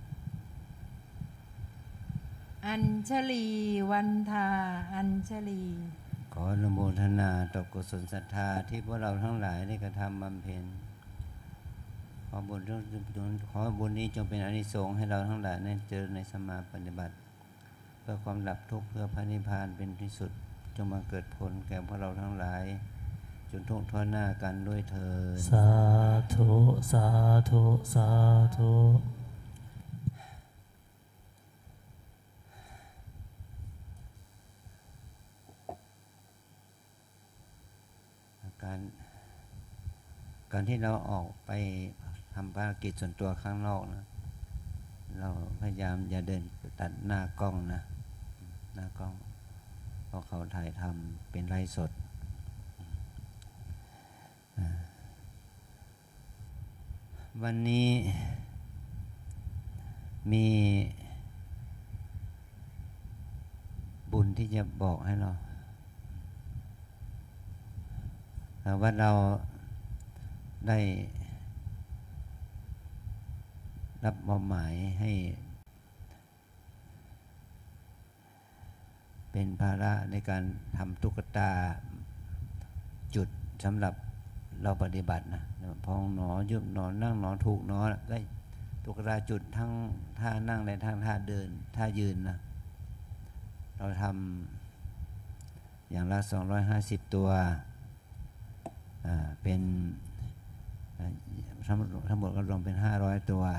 Speaker 3: อัญชลีวันทาอัญชลี
Speaker 2: ขออนุโมทนาต่อกุศลศรัทธาที่พวกเราทั้งหลายได้กระทำบำเพ็ญขอบุญนี้จงเป็นอานิสงส์ให้เราทั้งหลายได้เจอในสมาปฏิบัติเพื่อความดับทุกข์เพื่อพระนิพพานเป็นที่สุดจงมาเกิดผลแก่พวกเราทั้งหลายจนทุกข์ทนหน้ากันด้วยเถิด
Speaker 1: สาธุสาธุสาธุ
Speaker 2: การที่เราออกไปทำภารกิจส่วนตัวข้างนอกนะเราพยายามอย่าเดินตัดหน้ากล้องนะหน้ากล้องเพราะเขาถ่ายทำเป็นไลฟ์สดวันนี้มีบุญที่จะบอกให้เราแต่ว่าเราได้รับมอบหมายให้เป็นภาระในการทำตุ๊กตาจุดสำหรับเราปฏิบัตินะพองหนอยุบหนอนั่งหนอถูกหนอได้ตุ๊กตาจุดทั้งท่านั่งและทั้งท่าเดินท่ายืนนะเราทำอย่างละ250ตัวเป็นทั้งหมดก็รวมเป็น500ตัว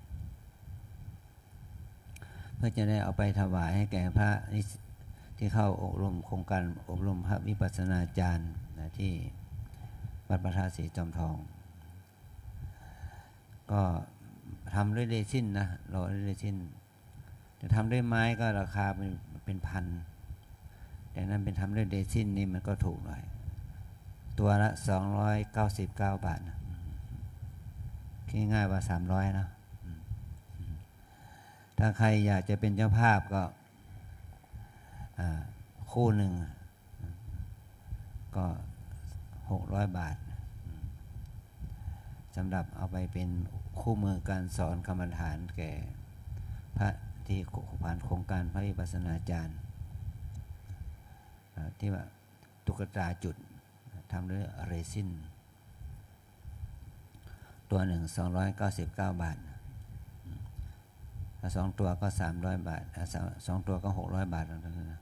Speaker 2: เพื่อจะได้เอาไปถวายให้แก่พระที่เข้าอบรมโครงการอบรมพระวิปัสสนาจารย์ที่วัดพระธาตุศรีจอมทองก็ทำด้วยเรซินนะเราด้วยเรซินแต่ทำด้วยไม้ก็ราคาเป็นพันแต่นั้นเป็นทำด้วยเรซินนี่มันก็ถูกหน่อยตัวละ299 บาทนะคิดง่ายว่า300นะถ้าใครอยากจะเป็นเจ้าภาพก็คู่หนึ่งก็600 บาทสำหรับเอาไปเป็นคู่มือการสอนกรรมฐานแก่พระที่ผ่านโครงการพระวิปัสสนาจารย์ที่ว่าตุ๊กตาจุดทำด้วยเรซินตัวหนึ่ง299 บาท2 ตัวก็300 บาท2 ตัวก็600 บาทแล้วนะ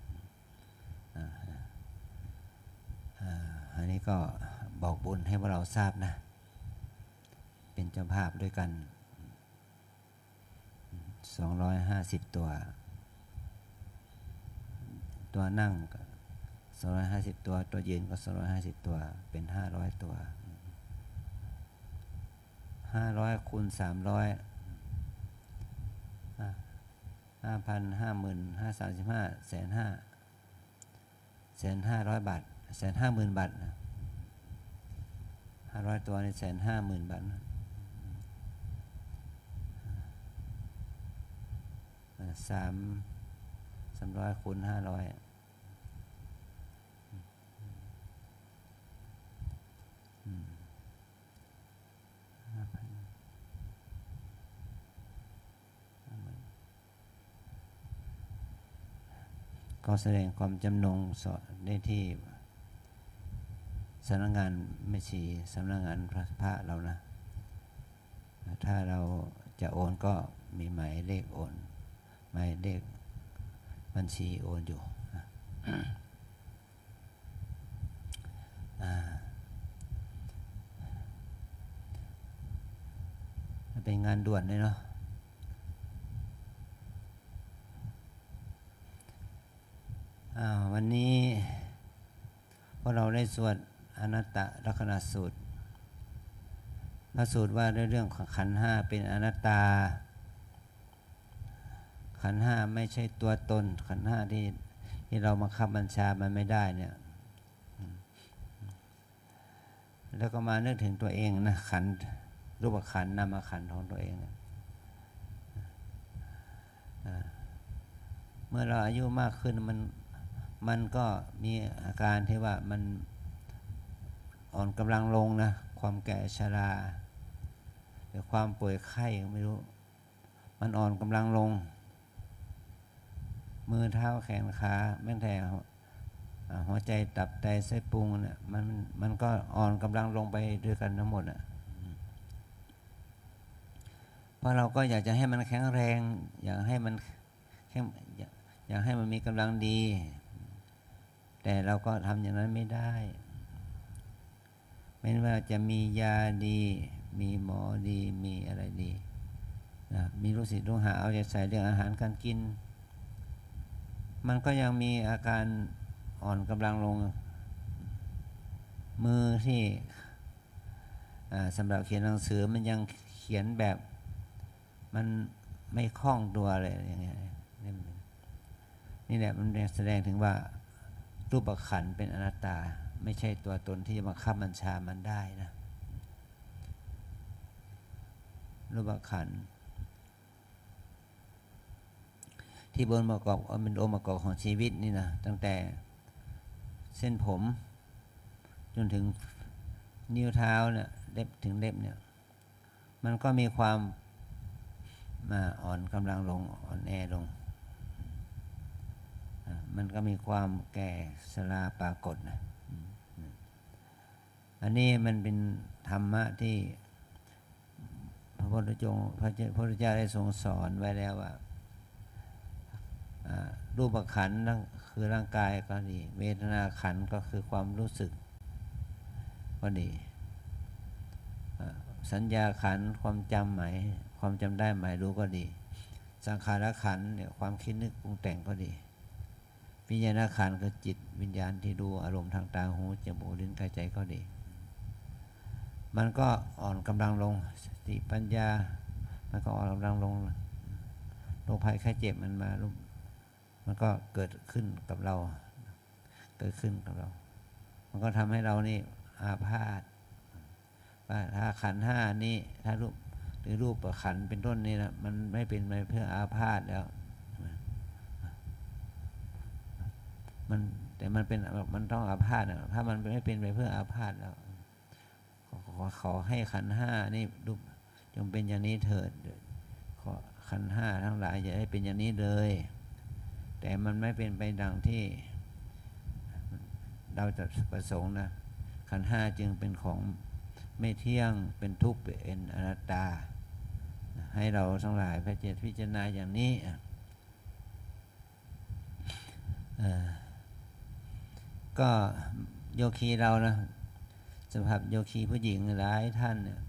Speaker 2: อันนี้ก็บอกบุญให้พวกเราทราบนะเป็นเจ้าภาพด้วยกัน250 ตัวนั่ง250 ตัวยืนก็250 ตัวเป็น500 ตัว500คูณ300 5,000 50,000 535 1,500 บาท 150,000 บาทนะ500 ตัวนี่ 150,000 บาทนะ300คูณ500ก็แสดงความจำนงสอนได้ที่สำนักงานแม่ชีสำนักงานพระเรานะถ้าเราจะโอนก็มีหมายเลขโอนหมายเลขบัญชีโอนอยู่เป็นงานด่วนเลยเนาะวันนี้พวกเราได้สวดอนัตตลักขณสูตรพระสูตรว่าด้วยเรื่องของขันธ์ห้าเป็นอนัตตาขันธ์ห้าไม่ใช่ตัวตนขันธ์ห้าที่เราบังคับบัญชามันไม่ได้เนี่ยแล้วก็มานึกถึงตัวเองนะขันธ์รูปขันธ์นามขันธ์ของตัวเองเมื่อเราอายุมากขึ้นมันก็มีอาการที่ว่ามันอ่อนกำลังลงนะความแก่ชราหรือความป่วยไข้ไม่รู้มันอ่อนกำลังลงมือเท้าแขนขาแม้แต่หัวใจตับไตไส้พุงเนี่ยมันก็อ่อนกำลังลงไปด้วยกันทั้งหมดอ่ะเพราะเราก็อยากจะให้มันแข็งแรงอยากให้มันมีกำลังดีแต่เราก็ทำอย่างนั้นไม่ได้ไม่ว่าจะมียาดีมีหมอดีมีอะไรดีนะมีลูกศิษย์ลูกหาเอาใจใส่เรื่องอาหารการกินมันก็ยังมีอาการอ่อนกำลังลงมือที่สำหรับเขียนหนังสือมันยังเขียนแบบมันไม่คล่องตัวเลยอย่างเงี้ยนี่แหละมันแสดงถึงว่ารูปขันธ์เป็นอนัตตาไม่ใช่ตัวตนที่จะบังคับบัญชามันได้นะรูปขันธ์ที่บนประกอบเป็นองค์ประกอบของชีวิตนี่นะตั้งแต่เส้นผมจนถึงนิ้วเท้าเนี่ยเล็บถึงเล็บเนี่ยมันก็มีความอ่อนกำลังลงอ่อนแอลงมันก็มีความแก่ชราปรากฏนะอันนี้มันเป็นธรรมะที่พระพุทธเจ้าได้ทรงสอนไว้แล้วว่ารูปขันธ์คือร่างกายก็ดีเวทนาขันธ์ก็คือความรู้สึกก็ดีสัญญาขันธ์ความจำหมายความจำได้หมายรู้ก็ดีสังขารขันธ์เนี่ยความคิดนึกปรุงแต่งก็ดีวิญญาณขันธ์คือจิตวิญญาณที่ดูอารมณ์ทางตาหูจมูกลิ้นกายใจก็ดีมันก็อ่อนกำลังลงสติปัญญามันก็อ่อนกำลังลงโรคภัยไข้เจ็บมันก็เกิดขึ้นกับเรามันก็ทำให้เรานี่อาพาธว่าถ้าขันธ์ห้านี้ถ้รือรูปประขันเป็นต้นนี่นะมันไม่เป็นไปเพื่ออาพาธแล้วแต่มันเป็นมันต้องอาพาธนะถ้ามันไม่เป็นไปเพื่ออาพาธแล้วขอให้ขันธ์ห้านี่รูปจงเป็นอย่างนี้เถิดขอขันธ์ห้าทั้งหลายอย่าให้เป็นอย่างนี้เลยแต่มันไม่เป็นไปดังที่เราจะประสงค์นะขันธ์ห้าจึงเป็นของไม่เที่ยงเป็นทุกข์เป็นอนัตตาให้เราทั้งหลายพิจารณาอย่างนี้ก็โยคีเรานะสภาพโยคีผู้หญิงหลายท่านเนี่ย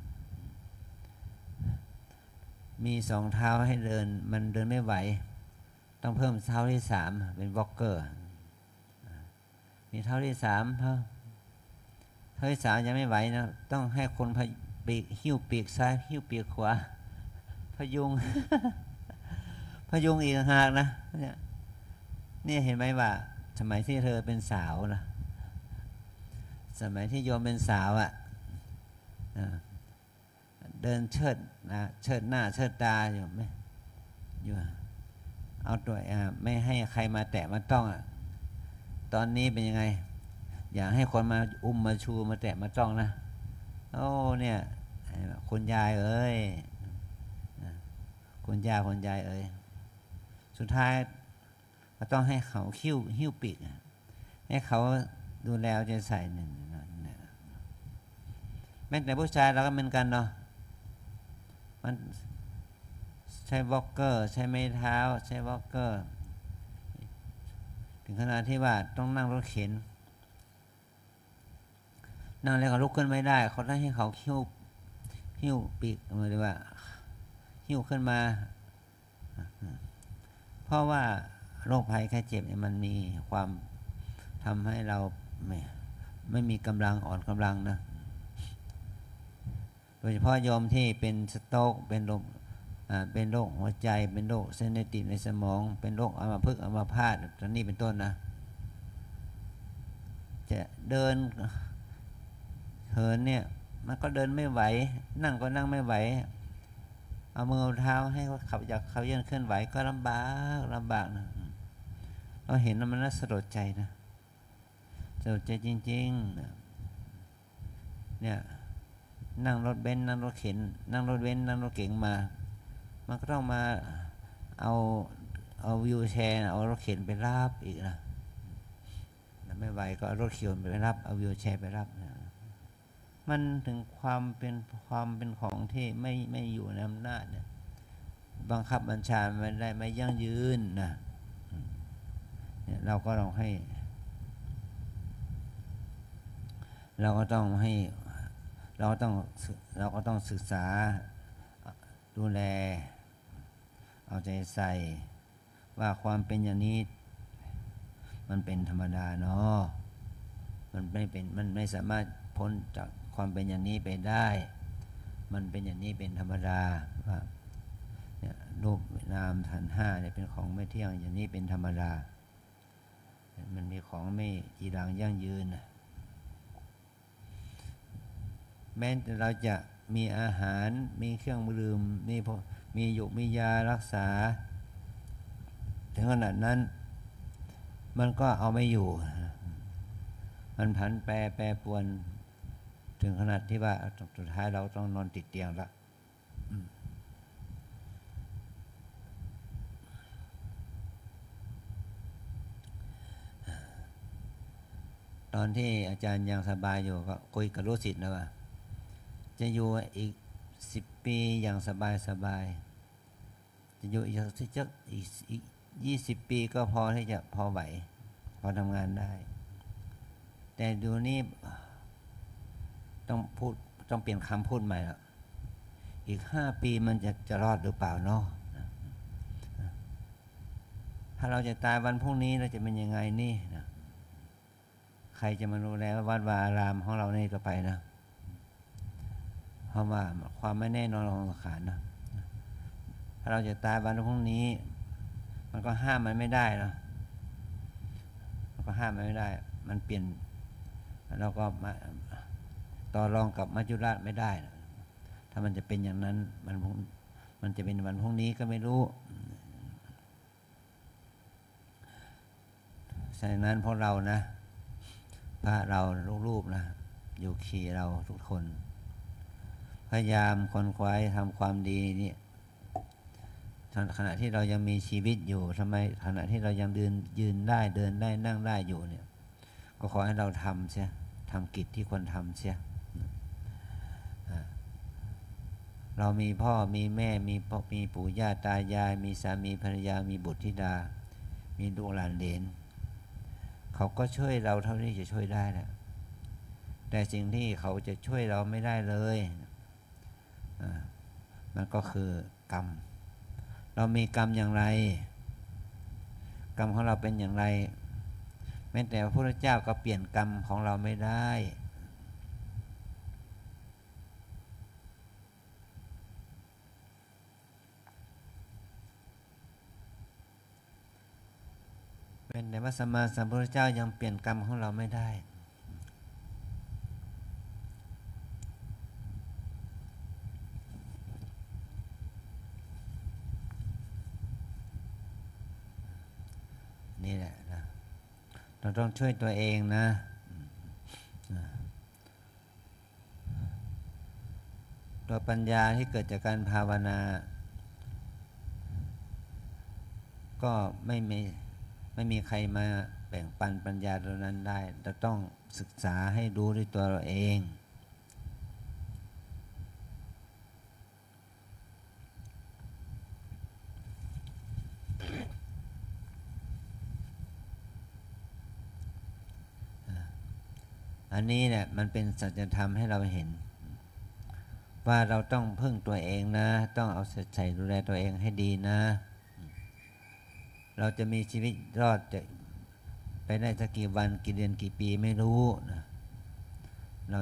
Speaker 2: มี2 เท้าให้เดินมันเดินไม่ไหวต้องเพิ่มเท้าที่3เป็นวอล์กเกอร์มีเท้าที่3เท้าที่3ยังไม่ไหวนะต้องให้คนปีกหิ้วปีกซ้ายหิ้วปีกขวาพยุง พยุงอีกหากนะเนี่ยเห็นไหมว่าสมัยที่เธอเป็นสาวนะสมัยที่โยมเป็นสาวเดินเชิดนะเชิดหน้าเชิดตาอยู่ไหมอยู่เอาตัวไม่ให้ใครมาแตะมาต้องตอนนี้เป็นยังไงอยากให้คนมาอุ้มมาชูมาแตะมาต้องนะโอ้เนี่ยคุณยายเอ้ยคุณยายเอ้ยสุดท้ายก็ต้องให้เขาหิ้วปีกให้เขาดูแลใจใส่หนึ่งแม้แต่ผู้ชายเราก็เหมือนกันเนาะมันใช้วอล์กเกอร์ใช้ไม้เท้าใช้วอล์กเกอร์ถึงขนาดที่ว่าต้องนั่งรถเข็นนั่งแล้วก็ลุกขึ้นไม่ได้เขาให้เขาหิ้วปีกหรือว่าหิ้วขึ้นมาเพราะว่าโรคภัยแค่เจ็บเนี่ยมันมีความทำให้เราไม่มีกำลังอ่อนกำลังนะโดยเฉพาะโยมที่เป็นสโตรกเป็นโรคหัวใจเป็นโรคเส้นเลือดตีบในสมองเป็นโรคอัมพฤกษ์อัมพาตตอนนี้เป็นต้นนะจะเดินเหินเนี่ยมันก็เดินไม่ไหวนั่งก็นั่งไม่ไหวเอามือเอาเท้าให้เขาอยากเขาเยื่นเคลื่อนไหวก็ลำบากนะเราเห็นแล้วมันน่าสลดใจนะสลดใจจริงๆเนี่ยนั่งรถเบนซ์นั่งรถเข็นนั่งรถเบนซ์นั่งรถเก๋งมามันก็ต้องมาเอาวิวแชร์เอารถเข็นไปรับอีกนะไม่ไหวก็เอารถเข็นไปรับเอาวิวแชร์ไปรับนะมันถึงความเป็นของที่ไม่อยู่ในอำนาจเนี่ยบังคับบัญชาไม่ได้ไม่ยั่งยืนนะเนี่ยเราก็ต้องศึกษาดูแลเอาใจใส่ว่าความเป็นอย่างนี้มันเป็นธรรมดาเนาะมันไม่สามารถพ้นจากความเป็นอย่างนี้ไปได้มันเป็นอย่างนี้เป็นธรรมดาว่าเนี่ยรูปนามขันธ์5เนี่ยเป็นของไม่เที่ยงอย่างนี้เป็นธรรมดามันมีของไม่จีรังยั่งยืนแม้เราจะมีอาหารมีเครื่องดื่มมีหยุกมียารักษาถึงขนาดนั้นมันก็เอาไม่อยู่มันผันแปรปรวนถึงขนาดที่ว่าสุดท้ายเราต้องนอนติดเตียงละตอนที่อาจารย์ยังสบายอยู่ก็คุยกับลูกศิษย์นะว่าจะอยู่อีก10 ปีอย่างสบายจะอยู่อีก20 ปีก็พอที่จะพอไหวพอทำงานได้แต่ดูนี่ต้องเปลี่ยนคำพูดใหม่แล้วอีก5 ปีมันจะรอดหรือเปล่าเนาะถ้าเราจะตายวันพรุ่งนี้เราจะเป็นยังไงนี่นะใครจะมารู้แล้ววัดวาอารามของเราในต่อไปนะเพราะว่าความไม่แน่นอนของสังขารนะถ้าเราจะตายวันพรุ่งนี้มันก็ห้ามมันไม่ได้นะมันก็ห้ามมันไม่ได้มันเปลี่ยนเราก็มาต่อรองกับมัจจุราชไม่ได้นะถ้ามันจะเป็นอย่างนั้นมันจะเป็นวันพรุ่งนี้ก็ไม่รู้ฉะนั้นพวกเรานะพระเราลูกๆนะอยู่ขี่เราทุกคนพยายามคนควายทำความดีนี่ขณะที่เรายังมีชีวิตอยู่ทำไมขณะที่เรายังยืนได้เดินได้นั่งได้อยู่เนี่ยก็ขอให้เราทำเสียทำกิจที่ควรทำเสียเรามีพ่อมีแม่มีปู่ย่าตายายมีสามีภรรยามีบุตรธิดามีลูกหลานเหลนเขาก็ช่วยเราเท่าที่จะช่วยได้แหละแต่สิ่งที่เขาจะช่วยเราไม่ได้เลยมันก็คือกรรมเรามีกรรมอย่างไรกรรมของเราเป็นอย่างไรแม้แต่พระพุทธเจ้าก็เปลี่ยนกรรมของเราไม่ได้เป็นแต่พระสัมมาสัมพุทธเจ้ายังเปลี่ยนกรรมของเราไม่ได้นี่แหละนะเราต้องช่วยตัวเองนะตัวปัญญาที่เกิดจากการภาวนาก็ไม่มีใครมาแบ่งปันปัญญาตัวนั้นได้เราต้องศึกษาให้รู้ด้วยตัวเราเองอันนี้เนี่ยมันเป็นสัจธรรมให้เราเห็นว่าเราต้องพึ่งตัวเองนะต้องเอาใจดูแลตัวเองให้ดีนะเราจะมีชีวิตรอดจะไปได้สักกี่วันกี่เดือนกี่ปีไม่รู้นะเรา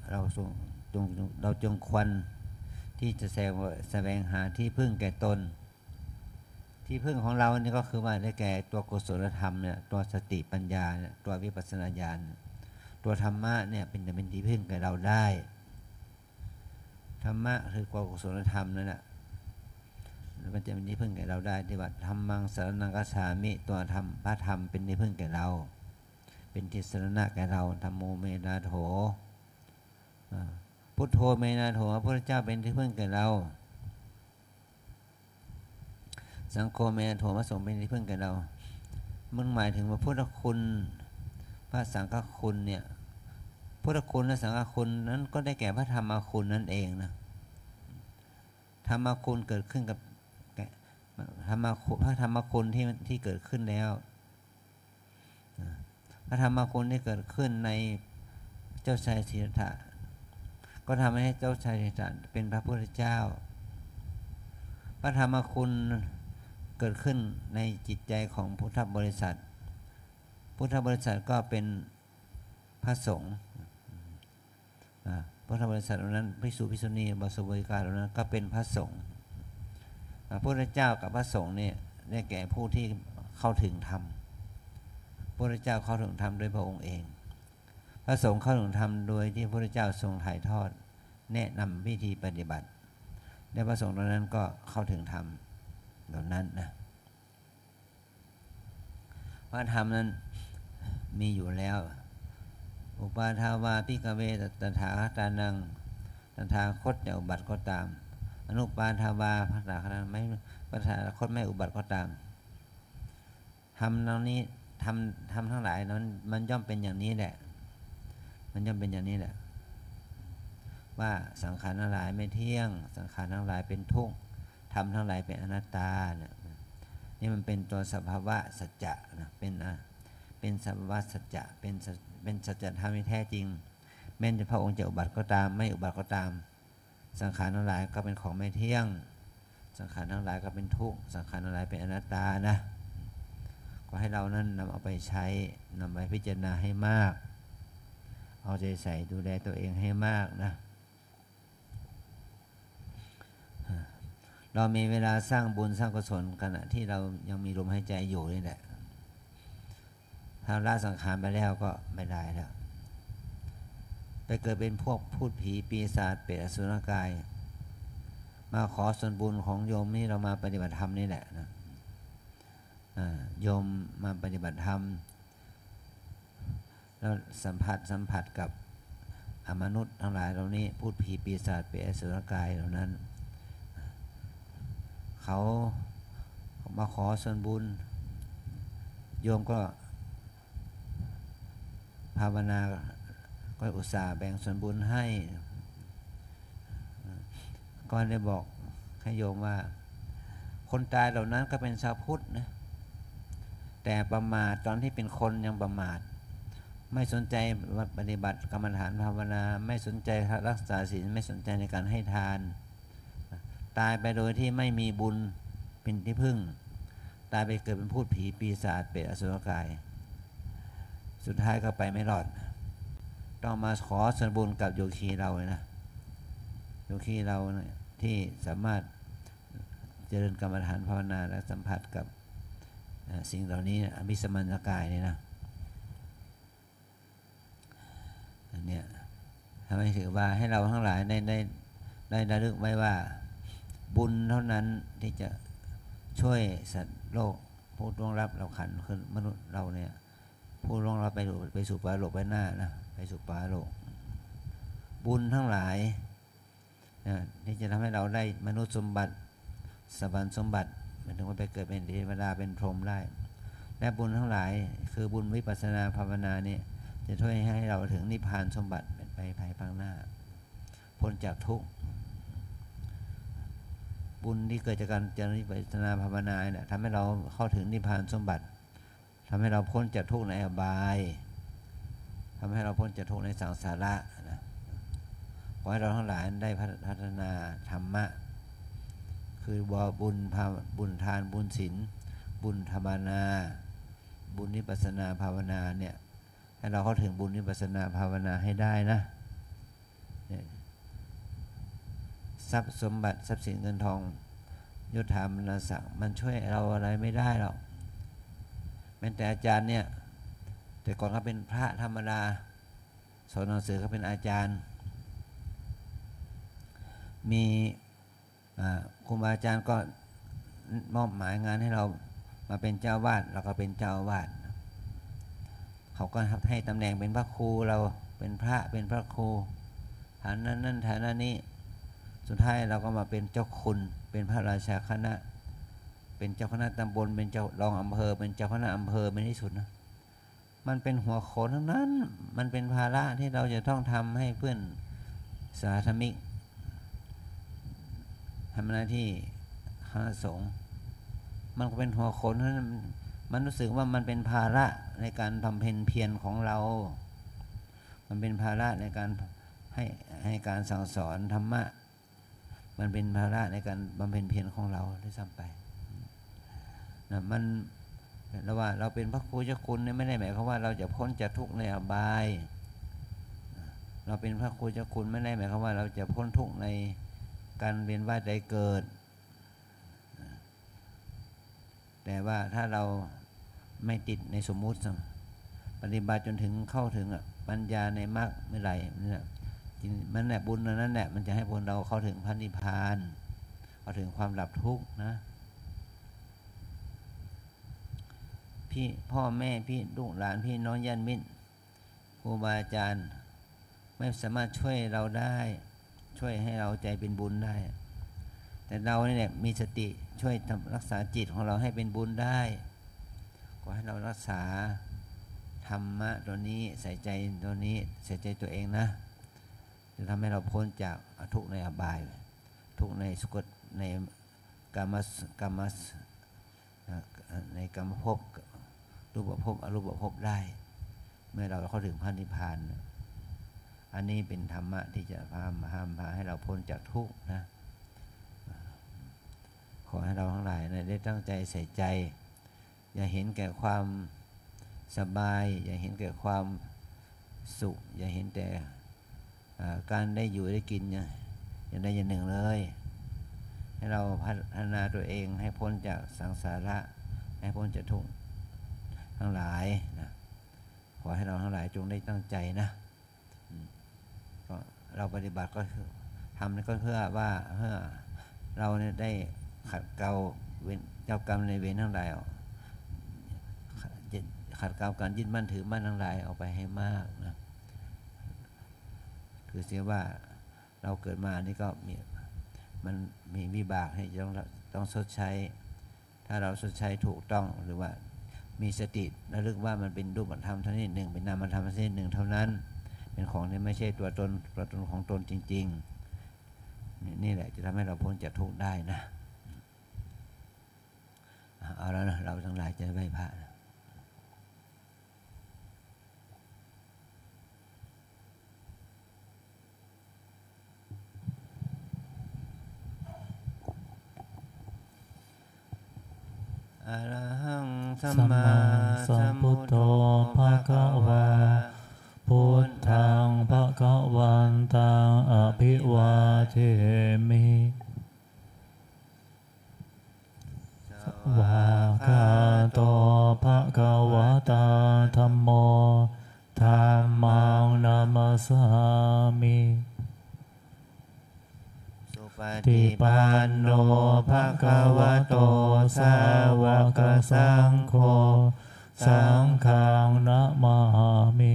Speaker 2: จงควรที่จะแสวงหาที่พึ่งแก่ตนที่พึ่งของเรานี่ก็คือว่าได้แก่ตัวกุศลธรรมเนี่ยตัวสติปัญญาเนี่ยตัววิปัสสนาญาณตัวธรรมะเนี่ยเป็นที่พึ่งแก่เราได้ธรรมะคือความกุศลธรรมนั่นแหละมันจะเป็นที่พึ่งแก่เราได้ที่ว่าธรรมังสรณังคัจฉามิตัวธรรมพระธรรมเป็นที่พึ่งแก่เราเป็นที่สรณะแก่เราธัมโมเมนาโถพุทโธเมนาโถพระพุทธเจ้าเป็นที่พึ่งแก่เราสังโฆเมนาโถพระสงฆ์เป็นที่พึ่งแก่เรามันหมายถึงว่าพุทธคุณพระสังฆคุณเนี่ยพุทธคุณและสังฆคุณนั้นก็ได้แก่พระธรรมคุณนั่นเองนะธรรมคุณเกิดขึ้นกับพระธรรมคุณที่เกิดขึ้นแล้วพระธรรมคุณที่เกิดขึ้นในเจ้าชายสิทธัตถะก็ทำให้เจ้าชายสิทธัตถะเป็นพระพุทธเจ้าพระธรรมคุณเกิดขึ้นในจิตใจของพุทธบริษัทก็เป็นพระสงฆ์พุทธบริษัทเหล่านั้นภิกษุภิกษุณีบาสบริการเหล่านั้นก็เป็นพระสงฆ์พระพุทธเจ้ากับพระสงฆ์เนี่ยได้แก่ผู้ที่เข้าถึงธรรมพระพุทธเจ้าเข้าถึงธรรมโดยพระองค์เองพระสงฆ์เข้าถึงธรรมโดยที่พระพุทธเจ้าทรงถ่ายทอดแนะนำวิธีปฏิบัติและพระสงฆ์เหล่านั้นก็เข้าถึงธรรมเหล่านั้นนะพระธรรมนั้นมีอยู่แล้วอุปาทาวาภิกขเวตถาคตานังตถาคตจะอุบัติก็ตามอนุปาทาวาพระตถาคตไม่พระตถาคตไม่อุบัติก็ตามทำเหล่านี้ทำทั้งหลายนั้นมันย่อมเป็นอย่างนี้แหละมันย่อมเป็นอย่างนี้แหละว่าสังขารทั้งหลายไม่เที่ยงสังขารทั้งหลายเป็นทุกข์ธรรมทั้งหลายเป็นอนัตตาเนี่ยนี่มันเป็นตัวสภาวะสัจจะนะเป็นสภาวะสัจจะเป็นสัจธรรมที่แท้จริงแม้จะพระองค์จะอุบัติก็ตามไม่อุบัติก็ตามสังขารทั้งหลายก็เป็นของไม่เที่ยงสังขารทั้งหลายก็เป็นทุกข์สังขารทั้งหลายเป็นอนัตตานะก็ให้เรานั้นนำเอาไปใช้นำไปพิจารณาให้มากเอาใจใส่ดูแลตัวเองให้มากนะเรามีเวลาสร้างบุญสร้างกุศลขณะที่เรายังมีลมหายใจอยู่นี่แหละถ้าละสังขารไปแล้วก็ไม่ได้แล้วไปเกิดเป็นพวกพูดผีปีศาจเปรตอสุรกายมาขอส่วนบุญของโยมนี่เรามาปฏิบัติธรรมนี่แหละนะโยมมาปฏิบัติธรรมแล้วสัมผัสกับมนุษย์ทั้งหลายเหล่านี้พูดผีปีศาจเปรตอสุรกายเหล่านั้นเขามาขอส่วนบุญโยมก็ภาวนาก็อุตส่าห์แบ่งส่วนบุญให้ก็ได้บอกให้โยมว่าคนตายเหล่านั้นก็เป็นชาวพุทธนะแต่ประมาทตอนที่เป็นคนยังประมาทไม่สนใจปฏิบัติกรรมฐานภาวนาไม่สนใจรักษาศีลไม่สนใจในการให้ทานตายไปโดยที่ไม่มีบุญเป็นที่พึ่งตายไปเกิดเป็นพูดผีปีศาจเปรตอสุรกายสุดท้ายก็ไปไม่รอดต้องมาขอส่วนบุญกับโยคีเราเลยนะโยคีเราที่สามารถเจริญกรรมฐานภาวนาและสัมผัสกับสิ่งเหล่านี้อภิสมัญญกายนี่นะอันเนี้ยทำให้ถือว่าให้เราทั้งหลายได้ระลึกไว้ว่าบุญเท่านั้นที่จะช่วยสัตว์โลกผู้ล่วงลับเราขันคือมนุษย์เราเนี่ยผู้ล่วงลับไปสู่ปรโลกไปหน้านะไปสู่ปรโลกบุญทั้งหลายที่จะทำให้เราได้มนุษย์สมบัติสวรรค์สมบัติหมายถึงว่าไปเกิดเป็นเทวดาเป็นพรหมได้และบุญทั้งหลายคือบุญวิปัสสนาภาวนาเนี่ยจะช่วยให้เราถึงนิพพานสมบัติเป็นไปภายภาคหน้าพ้นจากทุกข์บุญที่เกิดจากการเจริญวิปัสสนาภาวนาเนี่ยทำให้เราเข้าถึงนิพพานสมบัติทำให้เราพ้นจากทุกข์ในอบายทำให้เราพ้นจากทุกข์ในสังสาระนะขอให้เราทั้งหลายได้พัฒนาธรรมะคือบุญทานบุญศีลบุญภาวนาบุญวิปัสสนาภาวนาเนี่ยให้เราเข้าถึงบุญวิปัสสนาภาวนาให้ได้นะทรัพย์สมบัติทรัพย์สินเงินทองยศถาบรรดาศักดิ์มันช่วยเราอะไรไม่ได้หรอกแม้แต่อาจารย์เนี่ยแต่ก่อนเขาเป็นพระธรรมดาสอนหนังสือเขาเป็นอาจารย์มีครูบาอาจารย์ก็มอบหมายงานให้เรามาเป็นเจ้าวาดเราก็เป็นเจ้าวาดเขาก็ให้ตำแหน่งเป็นพระครูเราเป็นพระครูฐานะนั้นฐานะนี้สุดท้ายเราก็มาเป็นเจ้าคุณเป็นพระราชาคณะเป็นเจ้าคณะตำบลเป็นเจ้ารองอำเภอเป็นเจ้าคณะอำเภอเป็นที่สุดนะมันเป็นหัวโขนทั้งนั้นมันเป็นภาระที่เราจะต้องทำให้เพื่อนสาธมิกทำหน้าที่คณะสงฆ์มันก็เป็นหัวโขนนั้นมันรู้สึกว่ามันเป็นภาระในการทำเพียรของเรามันเป็นภาระในการให้การสั่งสอนธรรมะมันเป็นภาระในการบำเพ็ญเพียรของเราด้วยซ้ำไปนะมันเราว่าเราเป็นพระครูเจ้าคุณเนี่ยไม่ได้หมายความว่าเราจะพ้นจากทุกข์ในอบายเราเป็นพระครูเจ้าคุณไม่ได้หมายความว่าเราจะพ้นทุกข์ในการเวียนว่ายตายเกิดแต่ว่าถ้าเราไม่ติดในสมมุติปฏิบัติจนถึงเข้าถึงปัญญาในมรรคเมื่อไหร่เนี่ยมันแหละบุญนั้นแหละมันจะให้พวกเราเข้าถึงพระนิพพานเข้าถึงความดับทุกข์นะพี่พ่อแม่พี่ลูกหลานพี่น้องญาติมิตรครูบาอาจารย์ไม่สามารถช่วยเราได้ช่วยให้เราใจเป็นบุญได้แต่เราเนี่ยมีสติช่วยรักษาจิตของเราให้เป็นบุญได้ขอให้เรารักษาธรรมะตัวนี้ใส่ใจตัวนี้ใส่ใจตัวเองนะจะทำให้เราพ้นจากทุกข์ในอบายทุกข์ในสุคติในกามในกรรมภพรูปภพอรูปภพได้เมื่อเราเข้าถึงพระนิพพานอันนี้เป็นธรรมะที่จะพาให้เราพ้นจากทุกข์นะขอให้เราทั้งหลายได้ตั้งใจใส่ใจอย่าเห็นแก่ความสบายอย่าเห็นแก่ความสุขอย่าเห็นแต่การได้อยู่ได้กินอย่างใดอย่างหนึ่งเลยให้เราพัฒนาตัวเองให้พ้นจากสังสาระให้พ้นจากทุกข์ทั้งหลายนะขอให้เราทั้งหลายจงได้ตั้งใจนะก็เราปฏิบัติก็ทำก็เพื่อว่าเราเนี่ยได้ขัดเกลาเวรเจ้ากรรมในเวรทั้งหลายขัดเกลาการยึดมั่นถือมั่นทั้งหลายเอาไปให้มากนะคือเสียว่าเราเกิดมานี่ก็มันมีวิบากให้ต้องชดใช้ถ้าเราชดใช้ถูกต้องหรือว่ามีสติระลึกว่ามันเป็นรูปธรรมชนิดหนึ่งเป็นนามธรรมชนิดหนึ่งเท่านั้นเป็นของที่ไม่ใช่ตัวตนของตนจริงๆนี่แหละจะทำให้เราพ้นจากทุกข์ได้นะเอาแล้วนะเราทั้งหลายจะไหว้พระนะอะระหังสัมมาสัมพุทโธภะคะวาพุทธังภะคะวันตังอภิวาเทมิวะคาโตภะคะวะตาธัมโมธัมมังนามัสสามิสุปฏิปันโนภะคะวะโตสาวกสังโฆสังฆังนะมามิ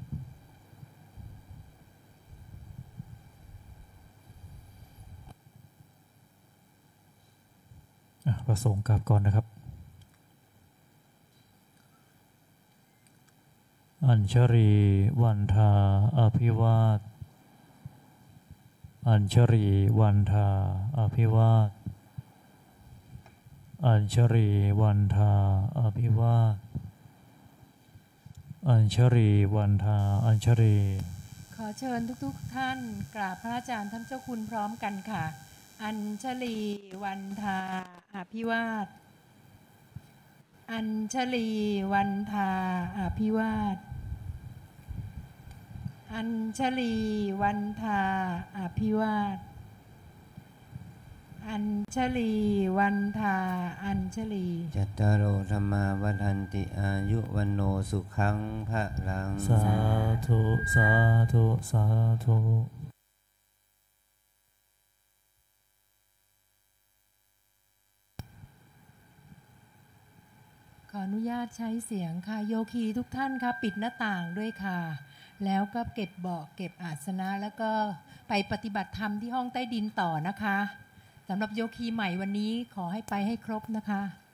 Speaker 1: ประสงค์กราบก่อนนะครับ อัญชรีวันทาอภิวาทอัญชรีวันทาอภิวาทอัญชรีวันทาอภิวาทอัญชรีวันทาอัญชรี
Speaker 3: ขอเชิญทุกๆท่านกราบพระอาจารย์ท่านเจ้าคุณพร้อมกันค่ะอัญชลีวันทาอภิวาทอัญชลีวันทาอภิวาทอัญชลีวันทาอภิวาทอัญชลีวันทาอัญชลี
Speaker 2: จัตตารโอธรรมาวัฏันติอายุวันโนสุขังพระลัง
Speaker 1: สาธุสาธุสาธุ
Speaker 3: ขออนุญาตใช้เสียงค่ะโยคีทุกท่านครับปิดหน้าต่างด้วยค่ะแล้วก็เก็บเบาะเก็บอาสนะแล้วก็ไปปฏิบัติธรรมที่ห้องใต้ดินต่อนะคะสำหรับโยคีใหม่วันนี้ขอให้ไปให้ครบนะคะ